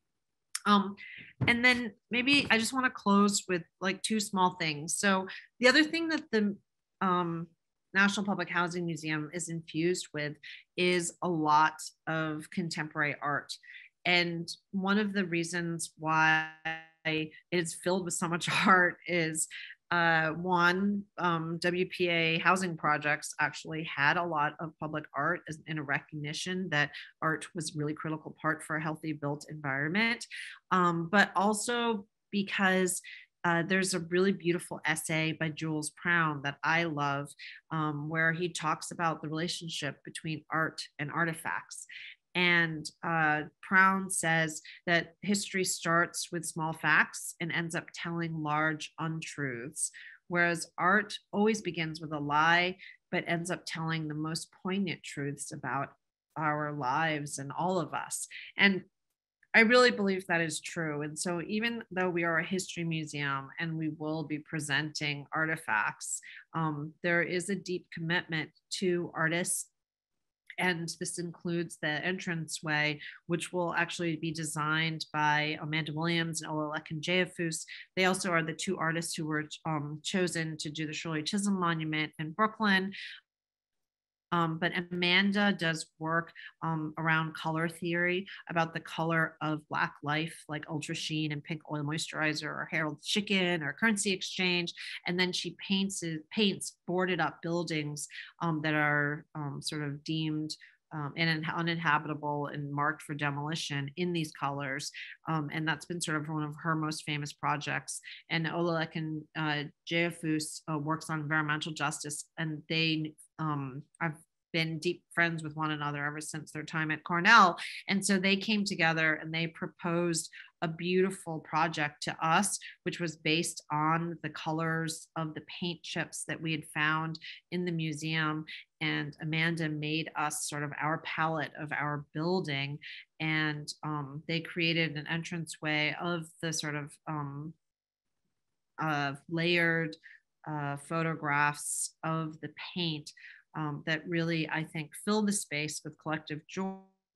Speaker 2: Um, and then maybe I just want to close with like two small things. So the other thing that the um, National Public Housing Museum is infused with is a lot of contemporary art. And one of the reasons why it is filled with so much art is uh, one, um, W P A housing projects actually had a lot of public art as, in a recognition that art was a really critical part for a healthy built environment, um, but also because uh, there's a really beautiful essay by Jules Prown that I love, um, where he talks about the relationship between art and artifacts. And uh, Prown says that history starts with small facts and ends up telling large untruths, whereas art always begins with a lie, but ends up telling the most poignant truths about our lives and all of us. And I really believe that is true. And so even though we are a history museum and we will be presenting artifacts, um, there is a deep commitment to artists. And this includes the entranceway, which will actually be designed by Amanda Williams and Olalekan Jayafus. They also are the two artists who were um, chosen to do the Shirley Chisholm Monument in Brooklyn. Um, but Amanda does work um, around color theory, about the color of Black life, like Ultra Sheen and Pink Oil Moisturizer, or Harold Chicken, or Currency Exchange. And then she paints paints boarded up buildings um, that are um, sort of deemed um, and uninhabitable and marked for demolition in these colors. Um, and that's been sort of one of her most famous projects. And Olalekan uh, Jayafus uh, works on environmental justice, and they um, I've been deep friends with one another ever since their time at Cornell. And so they came together and they proposed a beautiful project to us, which was based on the colors of the paint chips that we had found in the museum. And Amanda made us sort of our palette of our building. And um, they created an entranceway of the sort of um, uh, layered uh, photographs of the paint um, that really, I think, fill the space with collective joy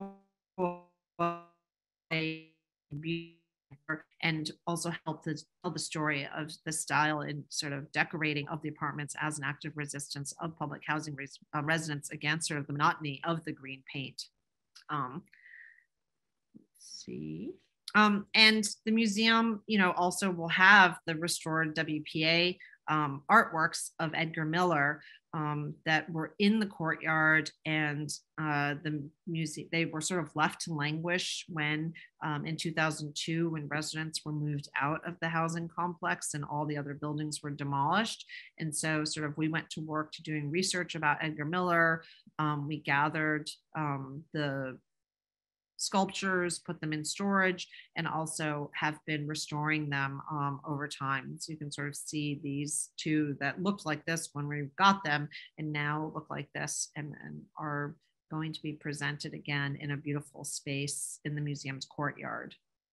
Speaker 2: and also help to tell the story of the style and sort of decorating of the apartments as an act of resistance of public housing res- uh, residents against sort of the monotony of the green paint. Um, let's see. Um, and the museum, you know, also will have the restored W P A um, artworks of Edgar Miller um, that were in the courtyard, and uh, the museum, they were sort of left to languish when um, in two thousand two, when residents were moved out of the housing complex and all the other buildings were demolished. And so sort of we went to work to doing research about Edgar Miller. Um, we gathered um, the sculptures, put them in storage, and also have been restoring them um, over time. So you can sort of see these two that looked like this when we got them and now look like this, and, and are going to be presented again in a beautiful space in the museum's courtyard.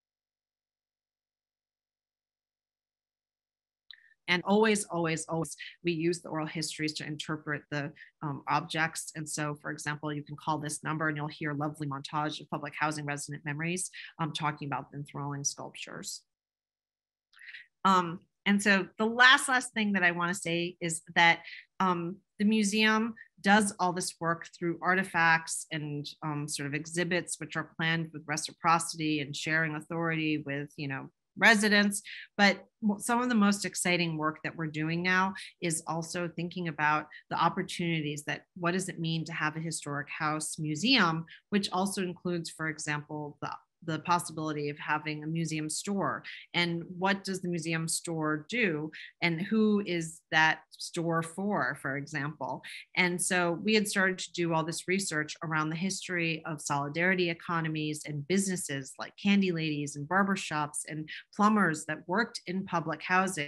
Speaker 2: And always, always, always, we use the oral histories to interpret the um, objects. And so, for example, you can call this number and you'll hear a lovely montage of public housing resident memories um, talking about the enthralling sculptures. Um, and so the last, last thing that I want to say is that um, the museum does all this work through artifacts and um, sort of exhibits, which are planned with reciprocity and sharing authority with, you know, residents. But some of the most exciting work that we're doing now is also thinking about the opportunities that what does it mean to have a historic house museum, which also includes, for example, the the possibility of having a museum store, and what does the museum store do, and who is that store for, for example. And so we had started to do all this research around the history of solidarity economies and businesses like candy ladies and barbershops and plumbers that worked in public housing,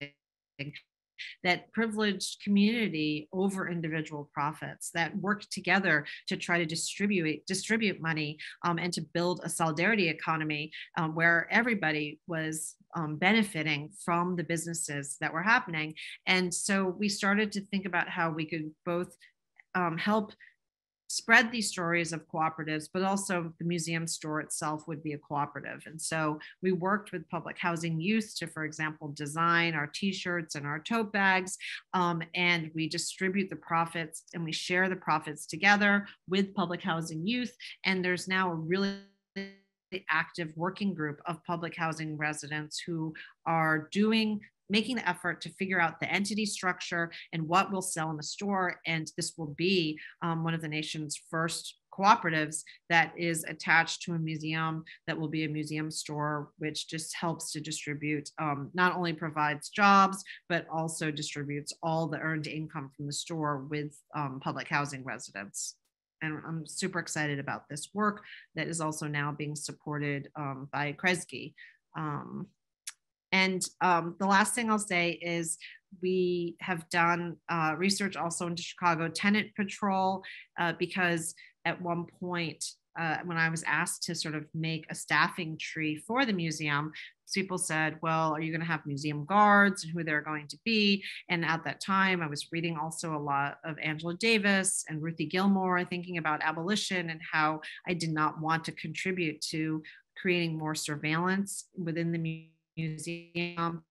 Speaker 2: that privileged community over individual profits, that worked together to try to distribute distribute money um, and to build a solidarity economy um, where everybody was um, benefiting from the businesses that were happening. And so we started to think about how we could both um, help spread these stories of cooperatives, but also the museum store itself would be a cooperative. And so we worked with public housing youth to, for example, design our t-shirts and our tote bags, um, and we distribute the profits and we share the profits together with public housing youth. And there's now a really active working group of public housing residents who are doing making the effort to figure out the entity structure and what will sell in the store. And this will be um, one of the nation's first cooperatives that is attached to a museum that will be a museum store, which just helps to distribute, um, not only provides jobs, but also distributes all the earned income from the store with um, public housing residents. And I'm super excited about this work that is also now being supported um, by Kresge. Um, And um, the last thing I'll say is we have done uh, research also into Chicago tenant patrol uh, because at one point uh, when I was asked to sort of make a staffing tree for the museum, people said, well, are you going to have museum guards and who they're going to be? And at that time, I was reading also a lot of Angela Davis and Ruthie Gilmore, thinking about abolition and how I did not want to contribute to creating more surveillance within the museum. museum.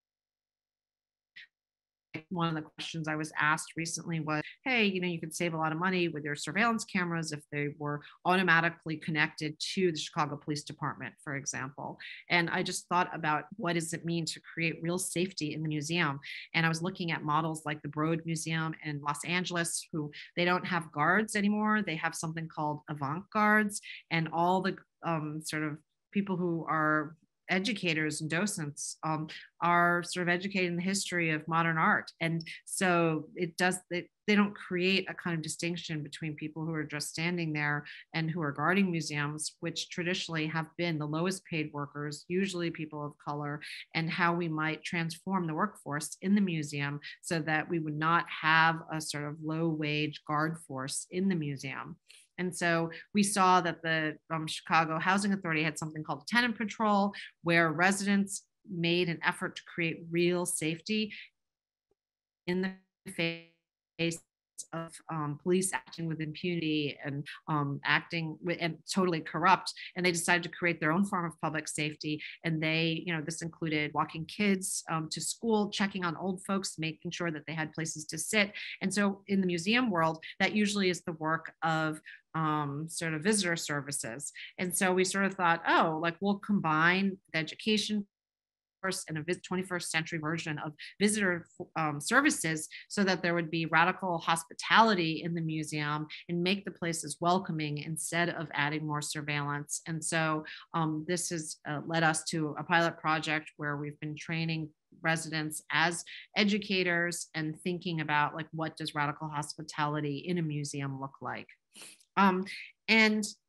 Speaker 2: One of the questions I was asked recently was, hey, you know, you could save a lot of money with your surveillance cameras if they were automatically connected to the Chicago Police Department, for example. And I just thought about what does it mean to create real safety in the museum? And I was looking at models like the Broad Museum in Los Angeles, who they don't have guards anymore. They have something called avant guards, and all the um, sort of people who are educators and docents um, are sort of educating the history of modern art. And so it does, they, they don't create a kind of distinction between people who are just standing there and who are guarding museums, which traditionally have been the lowest paid workers, usually people of color, and how we might transform the workforce in the museum so that we would not have a sort of low wage guard force in the museum. And so we saw that the um, Chicago Housing Authority had something called a tenant patrol, where residents made an effort to create real safety in the face of um, police acting with impunity and um, acting with, and totally corrupt. And they decided to create their own form of public safety. And they, you know, this included walking kids um, to school, checking on old folks, making sure that they had places to sit. And so in the museum world, that usually is the work of um, sort of visitor services. And so we sort of thought, oh, like we'll combine the education and a twenty-first century version of visitor um, services so that there would be radical hospitality in the museum and make the places welcoming instead of adding more surveillance. And so um, this has uh, led us to a pilot project where we've been training residents as educators and thinking about like what does radical hospitality in a museum look like. Um, and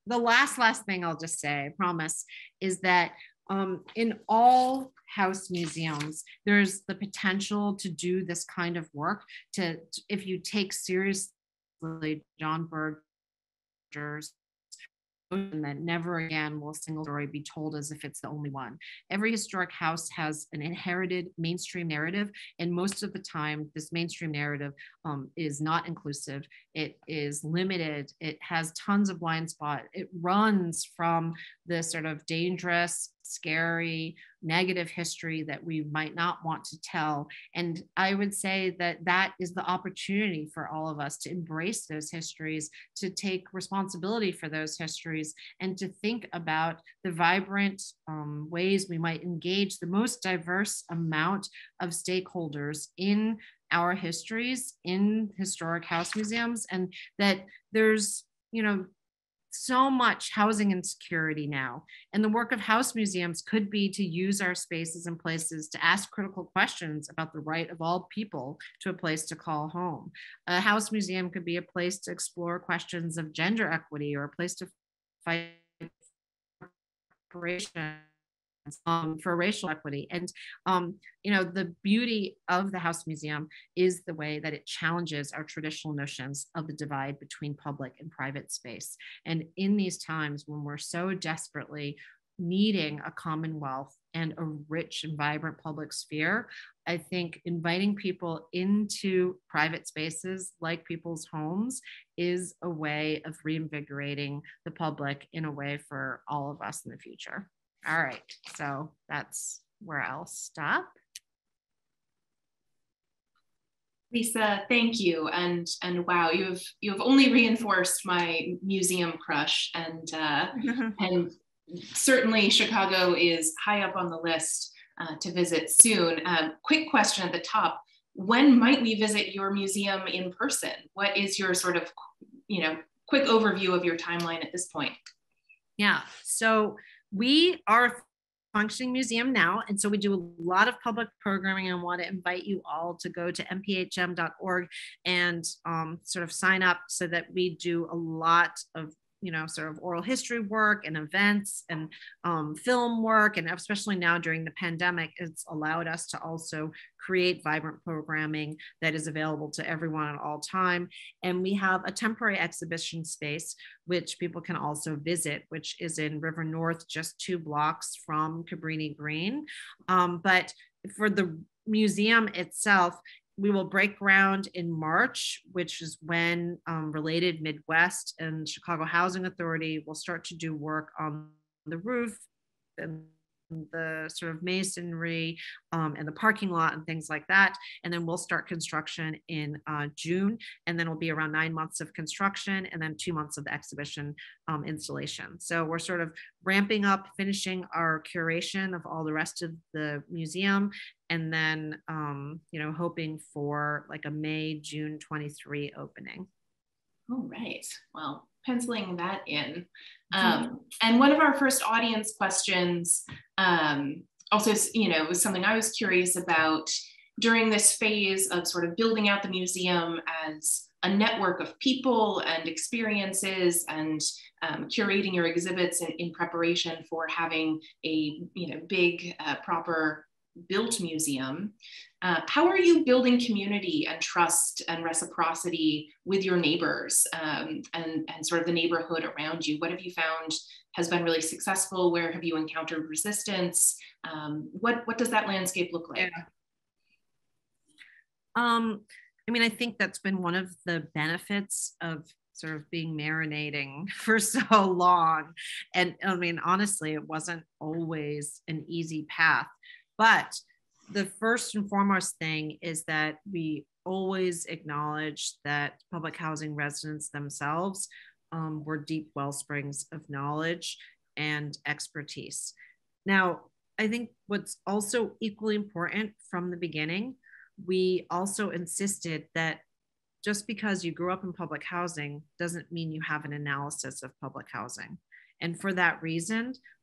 Speaker 2: the last, last thing I'll just say, I promise, is that um, in all house museums, there's the potential to do this kind of work to, if you take seriously John Berger's and that never again will a single story be told as if it's the only one. Every historic house has an inherited mainstream narrative, and most of the time, this mainstream narrative um, is not inclusive. It is limited. It has tons of blind spot. It runs from the sort of dangerous, scary, negative history that we might not want to tell. And I would say that that is the opportunity for all of us to embrace those histories, to take responsibility for those histories, and to think about the vibrant um, ways we might engage the most diverse amount of stakeholders in our histories, in historic house museums, and that there's, you know, so much housing insecurity now. And the work of house museums could be to use our spaces and places to ask critical questions about the right of all people to a place to call home. A house museum could be a place to explore questions of gender equity, or a place to fight reparations Um, for racial equity. And, um, you know, the beauty of the House Museum is the way that it challenges our traditional notions of the divide between public and private space. And in these times when we're so desperately needing a commonwealth and a rich and vibrant public sphere, I think inviting people into private spaces like people's homes is a way of reinvigorating the public in a way for all of us in the future. All right, so that's where I'll stop.
Speaker 1: Lisa, thank you, and and wow, you have you have only reinforced my museum crush, and uh, and certainly Chicago is high up on the list uh, to visit soon. Um, quick question at the top: when might we visit your museum in person? What is your sort of, you know, quick overview of your timeline at this point?
Speaker 2: Yeah, so we are a functioning museum now, and so we do a lot of public programming. I want to invite you all to go to m p h m dot org and um, sort of sign up so that we do a lot of, you know, sort of oral history work and events and um, film work. And especially now during the pandemic, it's allowed us to also create vibrant programming that is available to everyone at all time. And we have a temporary exhibition space, which people can also visit, which is in River North, just two blocks from Cabrini Green. Um, but for the museum itself, we will break ground in March, which is when um, Related Midwest and Chicago Housing Authority will start to do work on the roof and the sort of masonry um, and the parking lot and things like that. And then we'll start construction in uh, June, and then it'll be around nine months of construction and then two months of the exhibition um, installation. So we're sort of ramping up, finishing our curation of all the rest of the museum, and then, um, you know, hoping for like a May, June twenty-three opening.
Speaker 1: All right, well, penciling that in. Um, and one of our first audience questions um, also, you know, was something I was curious about during this phase of sort of building out the museum as a network of people and experiences, and um, curating your exhibits in, in preparation for having a, you know, big, uh, proper built museum. Uh, how are you building community and trust and reciprocity with your neighbors um, and, and sort of the neighborhood around you? What have you found has been really successful? Where have you encountered resistance? Um, what, what does that landscape look like?
Speaker 2: Yeah. Um, I mean, I think that's been one of the benefits of sort of being marinating for so long. And I mean, honestly, it wasn't always an easy path. But the first and foremost thing is that we always acknowledge that public housing residents themselves um, were deep wellsprings of knowledge and expertise. Now, I think what's also equally important from the beginning, we also insisted that just because you grew up in public housing doesn't mean you have an analysis of public housing. And for that reason,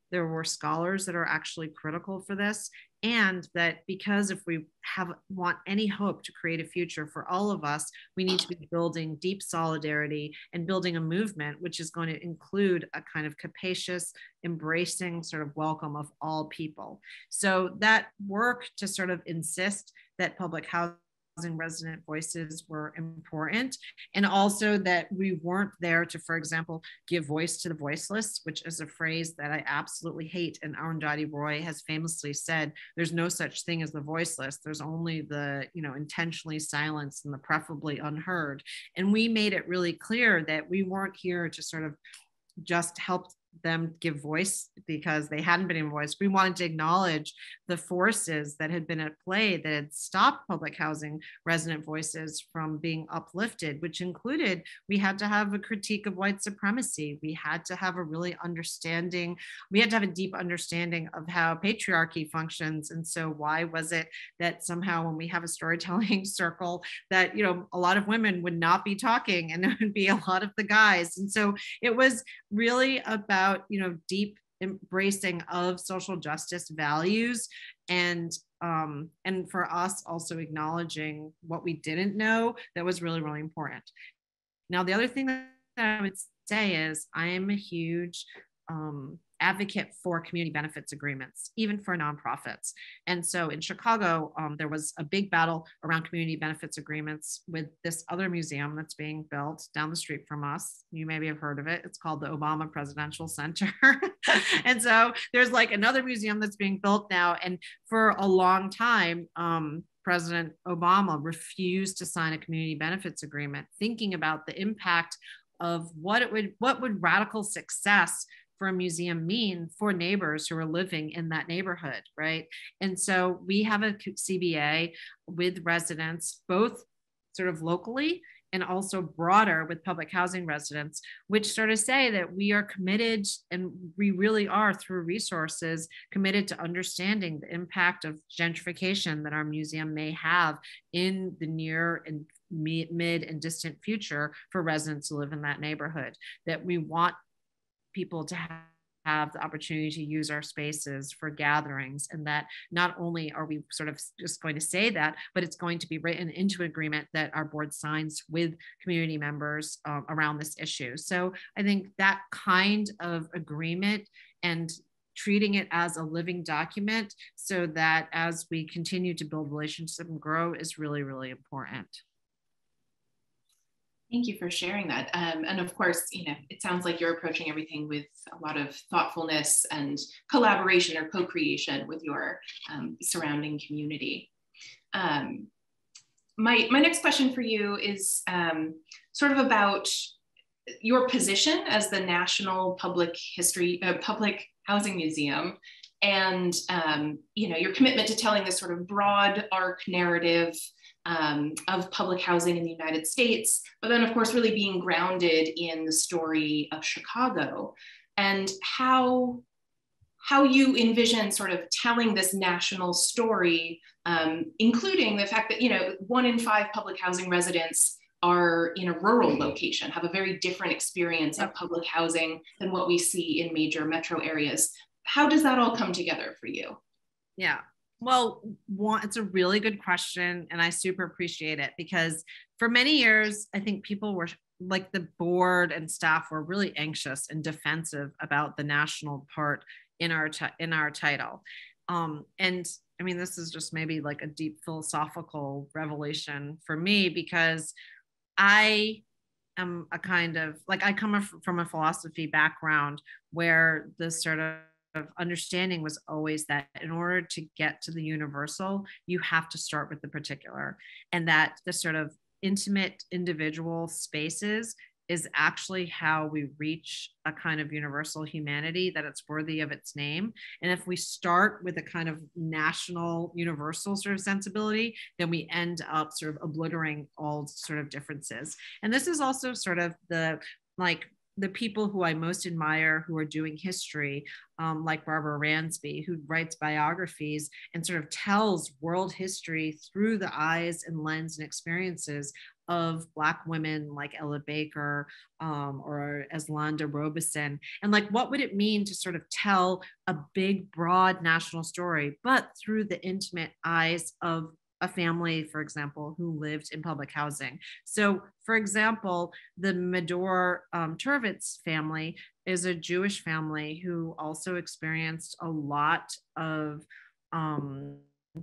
Speaker 2: there were scholars that are actually critical for this. And that because if we have want any hope to create a future for all of us, we need to be building deep solidarity and building a movement, which is going to include a kind of capacious, embracing sort of welcome of all people. So that work to sort of insist that public housing resident voices were important, and also that we weren't there to, for example, give voice to the voiceless, which is a phrase that I absolutely hate. And Arundhati Roy has famously said, there's no such thing as the voiceless. There's only the, you know, intentionally silenced and the preferably unheard. And we made it really clear that we weren't here to sort of just help them give voice because they hadn't been in voice. We wanted to acknowledge the forces that had been at play that had stopped public housing resident voices from being uplifted, which included we had to have a critique of white supremacy. We had to have a really understanding, we had to have a deep understanding of how patriarchy functions. And so why was it that somehow when we have a storytelling circle that, you know, a lot of women would not be talking and it would be a lot of the guys. And so it was really about, you know, deep embracing of social justice values, and um, and for us also acknowledging what we didn't know that was really, really important. Now, the other thing that I would say is I am a huge um, advocate for community benefits agreements, even for nonprofits. And so in Chicago, um, there was a big battle around community benefits agreements with this other museum that's being built down the street from us. You maybe have heard of it. It's called the Obama Presidential Center. And so there's like another museum that's being built now. And for a long time, um, President Obama refused to sign a community benefits agreement, thinking about the impact of what it would, what would radical success for a museum mean for neighbors who are living in that neighborhood, right? And so we have a C B A with residents, both sort of locally and also broader with public housing residents, which sort of say that we are committed, and we really are through resources, committed to understanding the impact of gentrification that our museum may have in the near and mid and distant future for residents who live in that neighborhood, that we want people to have have the opportunity to use our spaces for gatherings, and that not only are we sort of just going to say that, but it's going to be written into an agreement that our board signs with community members um, around this issue. So I think that kind of agreement and treating it as a living document so that as we continue to build relationships and grow is really, really important.
Speaker 1: Thank you for sharing that. Um, and of course, you know, it sounds like you're approaching everything with a lot of thoughtfulness and collaboration or co-creation with your um, surrounding community. Um, my, my next question for you is um, sort of about your position as the National Public History, uh, Public Housing Museum, and um, you know, your commitment to telling this sort of broad arc narrative Um, of public housing in the United States, but then of course really being grounded in the story of Chicago, and how, how you envision sort of telling this national story, um, including the fact that, you know, one in five public housing residents are in a rural location, have a very different experience of public housing than what we see in major metro areas. How does that all come together for you?
Speaker 2: Yeah. Well, one, it's a really good question, and I super appreciate it, because for many years, I think people were like, the board and staff were really anxious and defensive about the national part in our in our title. Um, and I mean, this is just maybe like a deep philosophical revelation for me, because I am a kind of like, I come from a philosophy background where the sort of of understanding was always that in order to get to the universal, you have to start with the particular, and that the sort of intimate individual spaces is actually how we reach a kind of universal humanity, that it's worthy of its name. And if we start with a kind of national universal sort of sensibility, then we end up sort of obliterating all sort of differences. And this is also sort of the, like, the people who I most admire who are doing history, um, like Barbara Ransby, who writes biographies and sort of tells world history through the eyes and lens and experiences of Black women like Ella Baker um, or Eslanda Robeson. And like, what would it mean to sort of tell a big, broad national story, but through the intimate eyes of a family, for example, who lived in public housing? So, for example, the Medor um, Turvitz family is a Jewish family who also experienced a lot of um,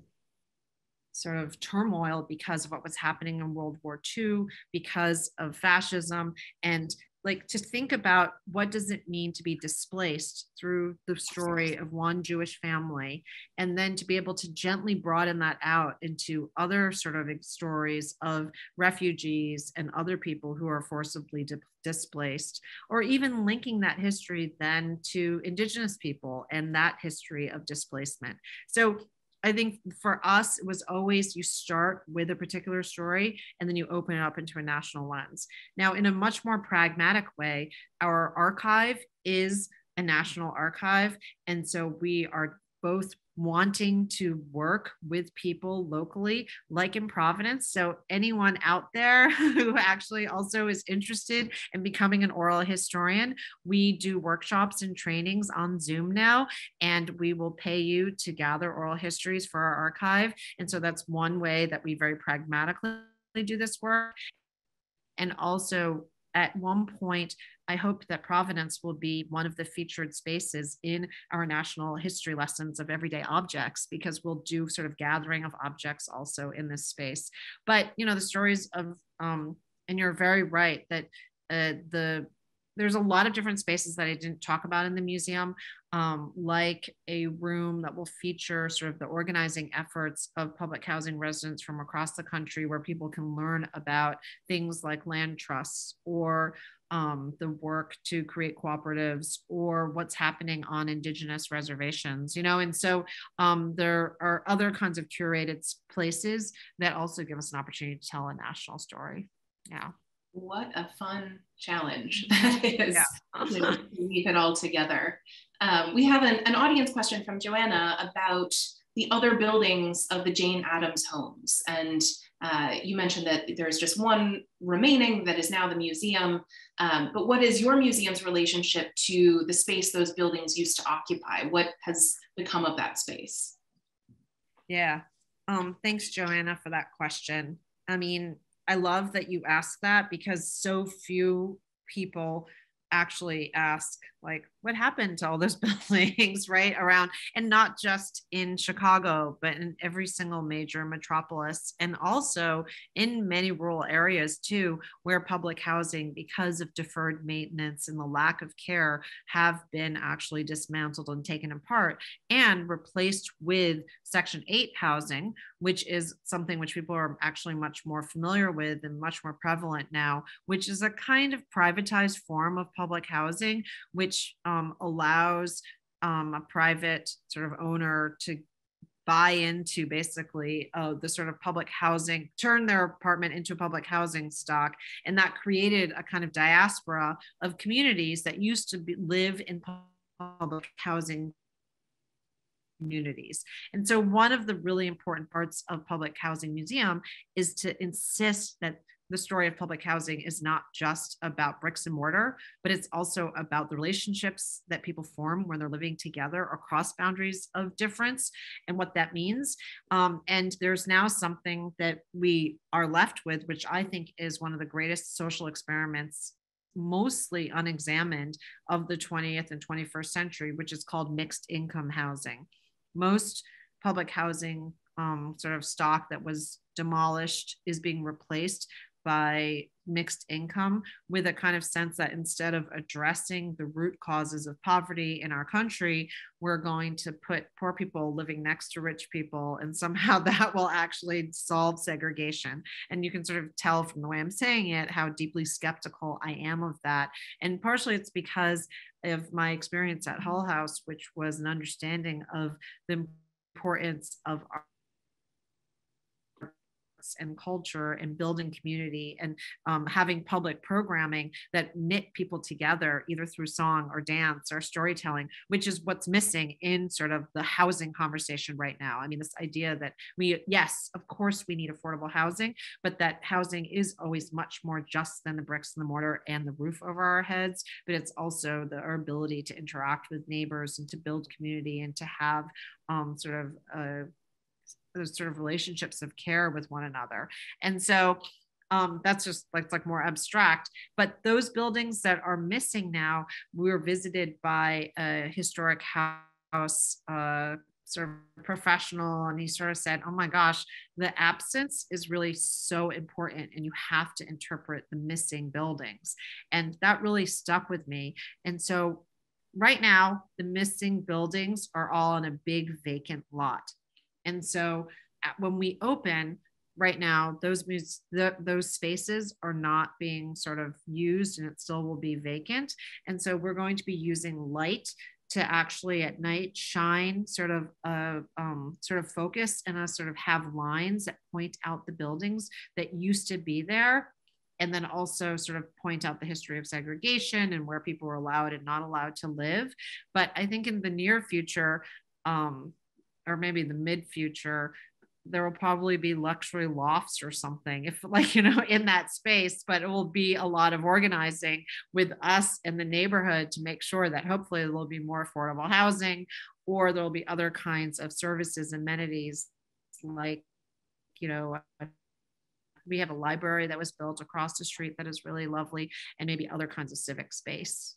Speaker 2: sort of turmoil because of what was happening in World War Two, because of fascism. And like, to think about what does it mean to be displaced through the story of one Jewish family, and then to be able to gently broaden that out into other sort of stories of refugees and other people who are forcibly di- displaced, or even linking that history then to Indigenous people and that history of displacement. So I think for us, it was always you start with a particular story and then you open it up into a national lens. Now, in a much more pragmatic way, our archive is a national archive. And so we are both wanting to work with people locally, like in Providence. So anyone out there who actually also is interested in becoming an oral historian, we do workshops and trainings on Zoom now, and we will pay you to gather oral histories for our archive. And so that's one way that we very pragmatically do this work. And also, at one point, I hope that Providence will be one of the featured spaces in our national history lessons of everyday objects, because we'll do sort of gathering of objects also in this space. But, you know, the stories of, um, and you're very right that uh, the there's a lot of different spaces that I didn't talk about in the museum, um, like a room that will feature sort of the organizing efforts of public housing residents from across the country, where people can learn about things like land trusts, or um, the work to create cooperatives, or what's happening on Indigenous reservations, you know. And so um, there are other kinds of curated places that also give us an opportunity to tell a national story. Yeah.
Speaker 1: What a fun challenge that is,
Speaker 2: yeah.
Speaker 1: to weave it all together. Um, we have an, an audience question from Joanna about the other buildings of the Jane Addams homes. And uh, you mentioned that there's just one remaining that is now the museum. Um, but what is your museum's relationship to the space those buildings used to occupy? What has become of that space?
Speaker 2: Yeah, um, thanks, Joanna, for that question. I mean, I love that you asked that, because so few people actually ask, like, what happened to all those buildings right around, and not just in Chicago, but in every single major metropolis, and also in many rural areas too, where public housing, because of deferred maintenance and the lack of care, have been actually dismantled and taken apart and replaced with Section eight housing, which is something which people are actually much more familiar with and much more prevalent now, which is a kind of privatized form of public housing, which um, allows um, a private sort of owner to buy into basically uh, the sort of public housing, turn their apartment into a public housing stock. And that created a kind of diaspora of communities that used to be, live in public housing communities. And so one of the really important parts of Public Housing Museum is to insist that the story of public housing is not just about bricks and mortar, but it's also about the relationships that people form when they're living together across boundaries of difference, and what that means. Um, and there's now something that we are left with, which I think is one of the greatest social experiments, mostly unexamined, of the twentieth and twenty-first century, which is called mixed income housing. Most public housing um, sort of stock that was demolished is being replaced by mixed income, with a kind of sense that instead of addressing the root causes of poverty in our country, we're going to put poor people living next to rich people, and somehow that will actually solve segregation. And you can sort of tell from the way I'm saying it how deeply skeptical I am of that. And partially it's because of my experience at Hull House, which was an understanding of the importance of our and culture and building community and um, having public programming that knit people together either through song or dance or storytelling, which is what's missing in sort of the housing conversation right now. I mean, this idea that we, yes, of course we need affordable housing, but that housing is always much more just than the bricks and the mortar and the roof over our heads, but it's also the, our ability to interact with neighbors and to build community and to have um, sort of uh, those sort of relationships of care with one another. And so um, that's just like, like more abstract, but those buildings that are missing now, we were visited by a historic house uh, sort of professional, and he sort of said, oh my gosh, the absence is really so important and you have to interpret the missing buildings. And that really stuck with me. And so right now, the missing buildings are all on a big vacant lot. And so when we open right now, those the, those spaces are not being sort of used and it still will be vacant. And so we're going to be using light to actually at night shine sort of a um, sort of focus and us sort of have lines that point out the buildings that used to be there. And then also sort of point out the history of segregation and where people were allowed and not allowed to live. But I think in the near future, um, or maybe the mid future, there will probably be luxury lofts or something, if like, you know, in that space, but it will be a lot of organizing with us in the neighborhood to make sure that hopefully there will be more affordable housing, or there will be other kinds of services, amenities, like, you know, we have a library that was built across the street that is really lovely, and maybe other kinds of civic space.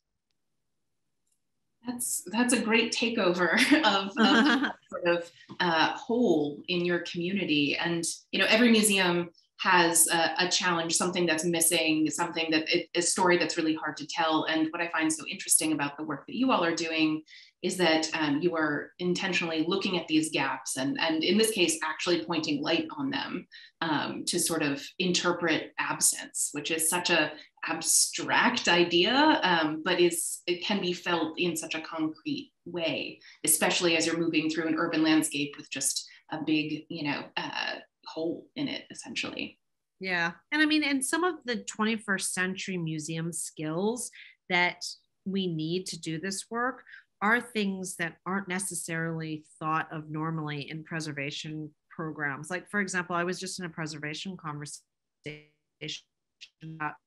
Speaker 1: That's that's a great takeover of, of sort of uh, whole in your community. And you know, every museum has a, a challenge, something that's missing, something that it, a story that's really hard to tell. And what I find so interesting about the work that you all are doing is that um, you are intentionally looking at these gaps and, and in this case, actually pointing light on them um, to sort of interpret absence, which is such a abstract idea, um, but is it can be felt in such a concrete way, especially as you're moving through an urban landscape with just a big, you know, uh, hole in it, essentially.
Speaker 2: Yeah, and I mean, and some of the twenty-first century museum skills that we need to do this work are things that aren't necessarily thought of normally in preservation programs. Like, for example, I was just in a preservation conversation about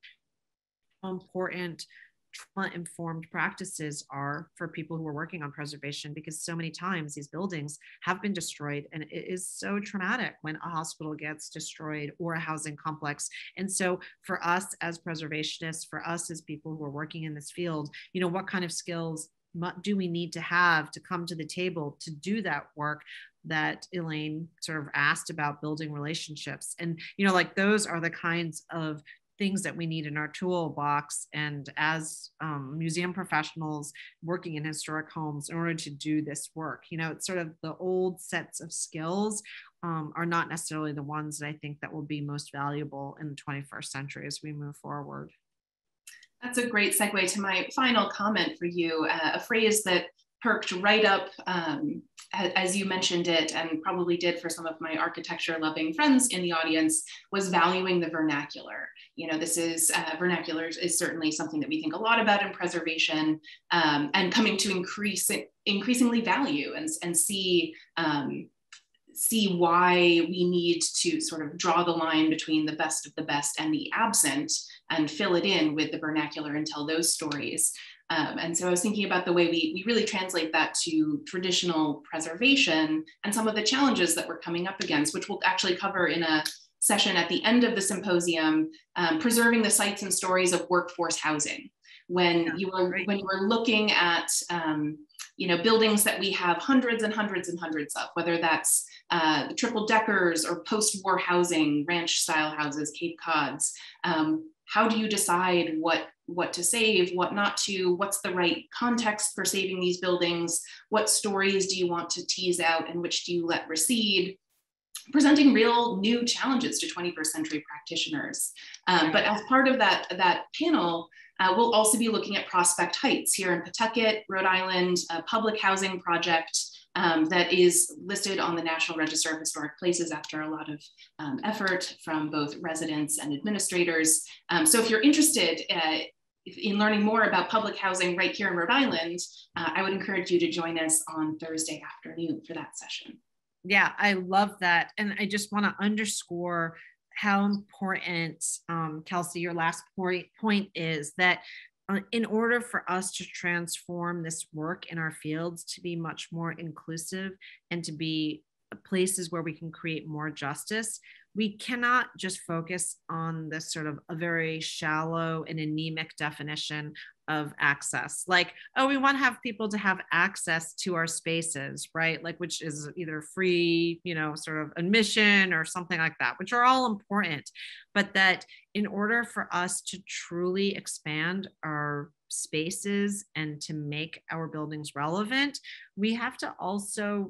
Speaker 2: how important trauma-informed practices are for people who are working on preservation, because so many times these buildings have been destroyed, and it is so traumatic when a hospital gets destroyed or a housing complex. And so for us as preservationists, for us as people who are working in this field, you know, what kind of skills do we need to have to come to the table to do that work that Elaine sort of asked about, building relationships? And, you know, like those are the kinds of things that we need in our toolbox. And as um, museum professionals working in historic homes, in order to do this work, you know, it's sort of the old sets of skills um, are not necessarily the ones that I think that will be most valuable in the twenty-first century as we move forward.
Speaker 1: That's a great segue to my final comment for you, uh, a phrase that perked right up um, as you mentioned it, and probably did for some of my architecture loving friends in the audience, was valuing the vernacular. You know, this is, uh, vernacular is certainly something that we think a lot about in preservation, um, and coming to increase increasingly value and, and see, um, see why we need to sort of draw the line between the best of the best and the absent and fill it in with the vernacular and tell those stories. Um, and so I was thinking about the way we, we really translate that to traditional preservation and some of the challenges that we're coming up against, which we'll actually cover in a session at the end of the symposium, um, preserving the sites and stories of workforce housing. When yeah, you are when you are looking at um, you know, buildings that we have hundreds and hundreds and hundreds of, whether that's uh, triple deckers or post-war housing, ranch style houses, Cape Cods, um, how do you decide what what to save, what not to, what's the right context for saving these buildings, what stories do you want to tease out and which do you let recede, presenting real new challenges to twenty-first century practitioners. Um, but as part of that, that panel, uh, we'll also be looking at Prospect Heights here in Pawtucket, Rhode Island, a public housing project um, that is listed on the National Register of Historic Places after a lot of um, effort from both residents and administrators. Um, so if you're interested uh, in learning more about public housing right here in Rhode Island, uh, I would encourage you to join us on Thursday afternoon for that session.
Speaker 2: Yeah, I love that. And I just want to underscore how important, um, Kelsey, your last point, point is that uh, in order for us to transform this work in our fields to be much more inclusive and to be places where we can create more justice, we cannot just focus on this sort of a very shallow and anemic definition of access. Like, oh, we want to have people to have access to our spaces, right? Like, which is either free, you know, sort of admission or something like that, which are all important. But that in order for us to truly expand our spaces and to make our buildings relevant, we have to also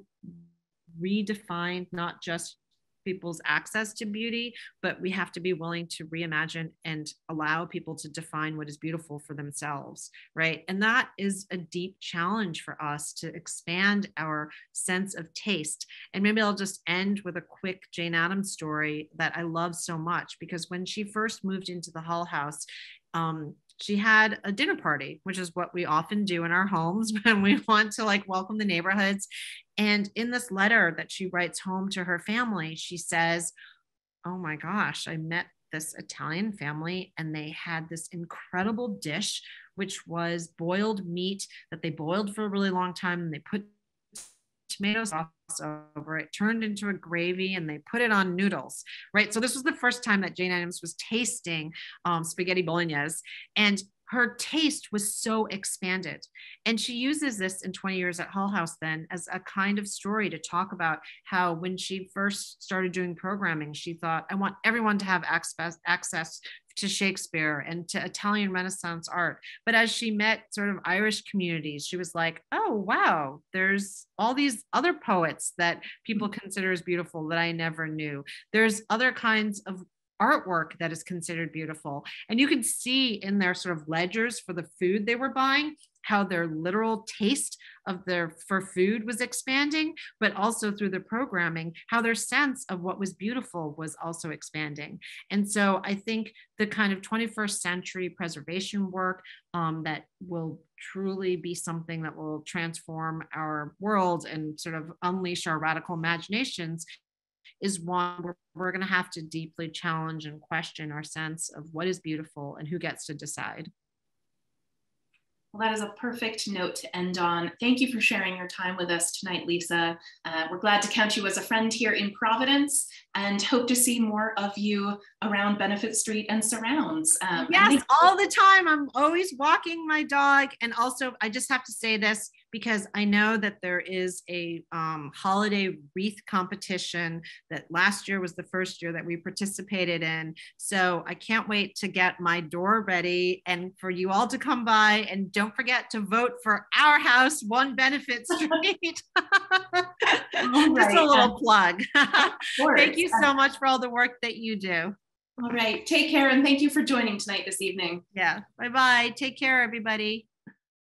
Speaker 2: redefine not just people's access to beauty, but we have to be willing to reimagine and allow people to define what is beautiful for themselves, right? And that is a deep challenge for us to expand our sense of taste. And maybe I'll just end with a quick Jane Addams story that I love so much, because when she first moved into the Hull House, um, she had a dinner party, which is what we often do in our homes when we want to like welcome the neighborhoods. And in this letter that she writes home to her family, she says, oh my gosh, I met this Italian family and they had this incredible dish, which was boiled meat that they boiled for a really long time. And they put tomato sauce over it, turned into a gravy, and they put it on noodles, right? So this was the first time that Jane Addams was tasting um, spaghetti bolognese, and her taste was so expanded. And she uses this in twenty years at Hull House then as a kind of story to talk about how when she first started doing programming, she thought, I want everyone to have access, access to Shakespeare and to Italian Renaissance art. But as she met sort of Irish communities, she was like, oh, wow, there's all these other poets that people consider as beautiful that I never knew. There's other kinds of artwork that is considered beautiful. And you could see in their sort of ledgers for the food they were buying, how their literal taste of their for food was expanding, but also through the programming, how their sense of what was beautiful was also expanding. And so I think the kind of twenty-first century preservation work um, that will truly be something that will transform our world and sort of unleash our radical imaginations is one where we're going to have to deeply challenge and question our sense of what is beautiful and who gets to decide.
Speaker 1: Well, that is a perfect note to end on. Thank you for sharing your time with us tonight, Lisa. Uh, we're glad to count you as a friend here in Providence and hope to see more of you around Benefit Street and surrounds. Um,
Speaker 2: yes,
Speaker 1: and
Speaker 2: all the time. I'm always walking my dog. And also, I just have to say this because I know that there is a um, holiday wreath competition that last year was the first year that we participated in. So I can't wait to get my door ready and for you all to come by, and don't forget to vote for our house, One Benefit Street. Just right. a little plug. Thank you so much for all the work that you do.
Speaker 1: All right, take care, and thank you for joining tonight this evening.
Speaker 2: Yeah, bye-bye. Take care, everybody.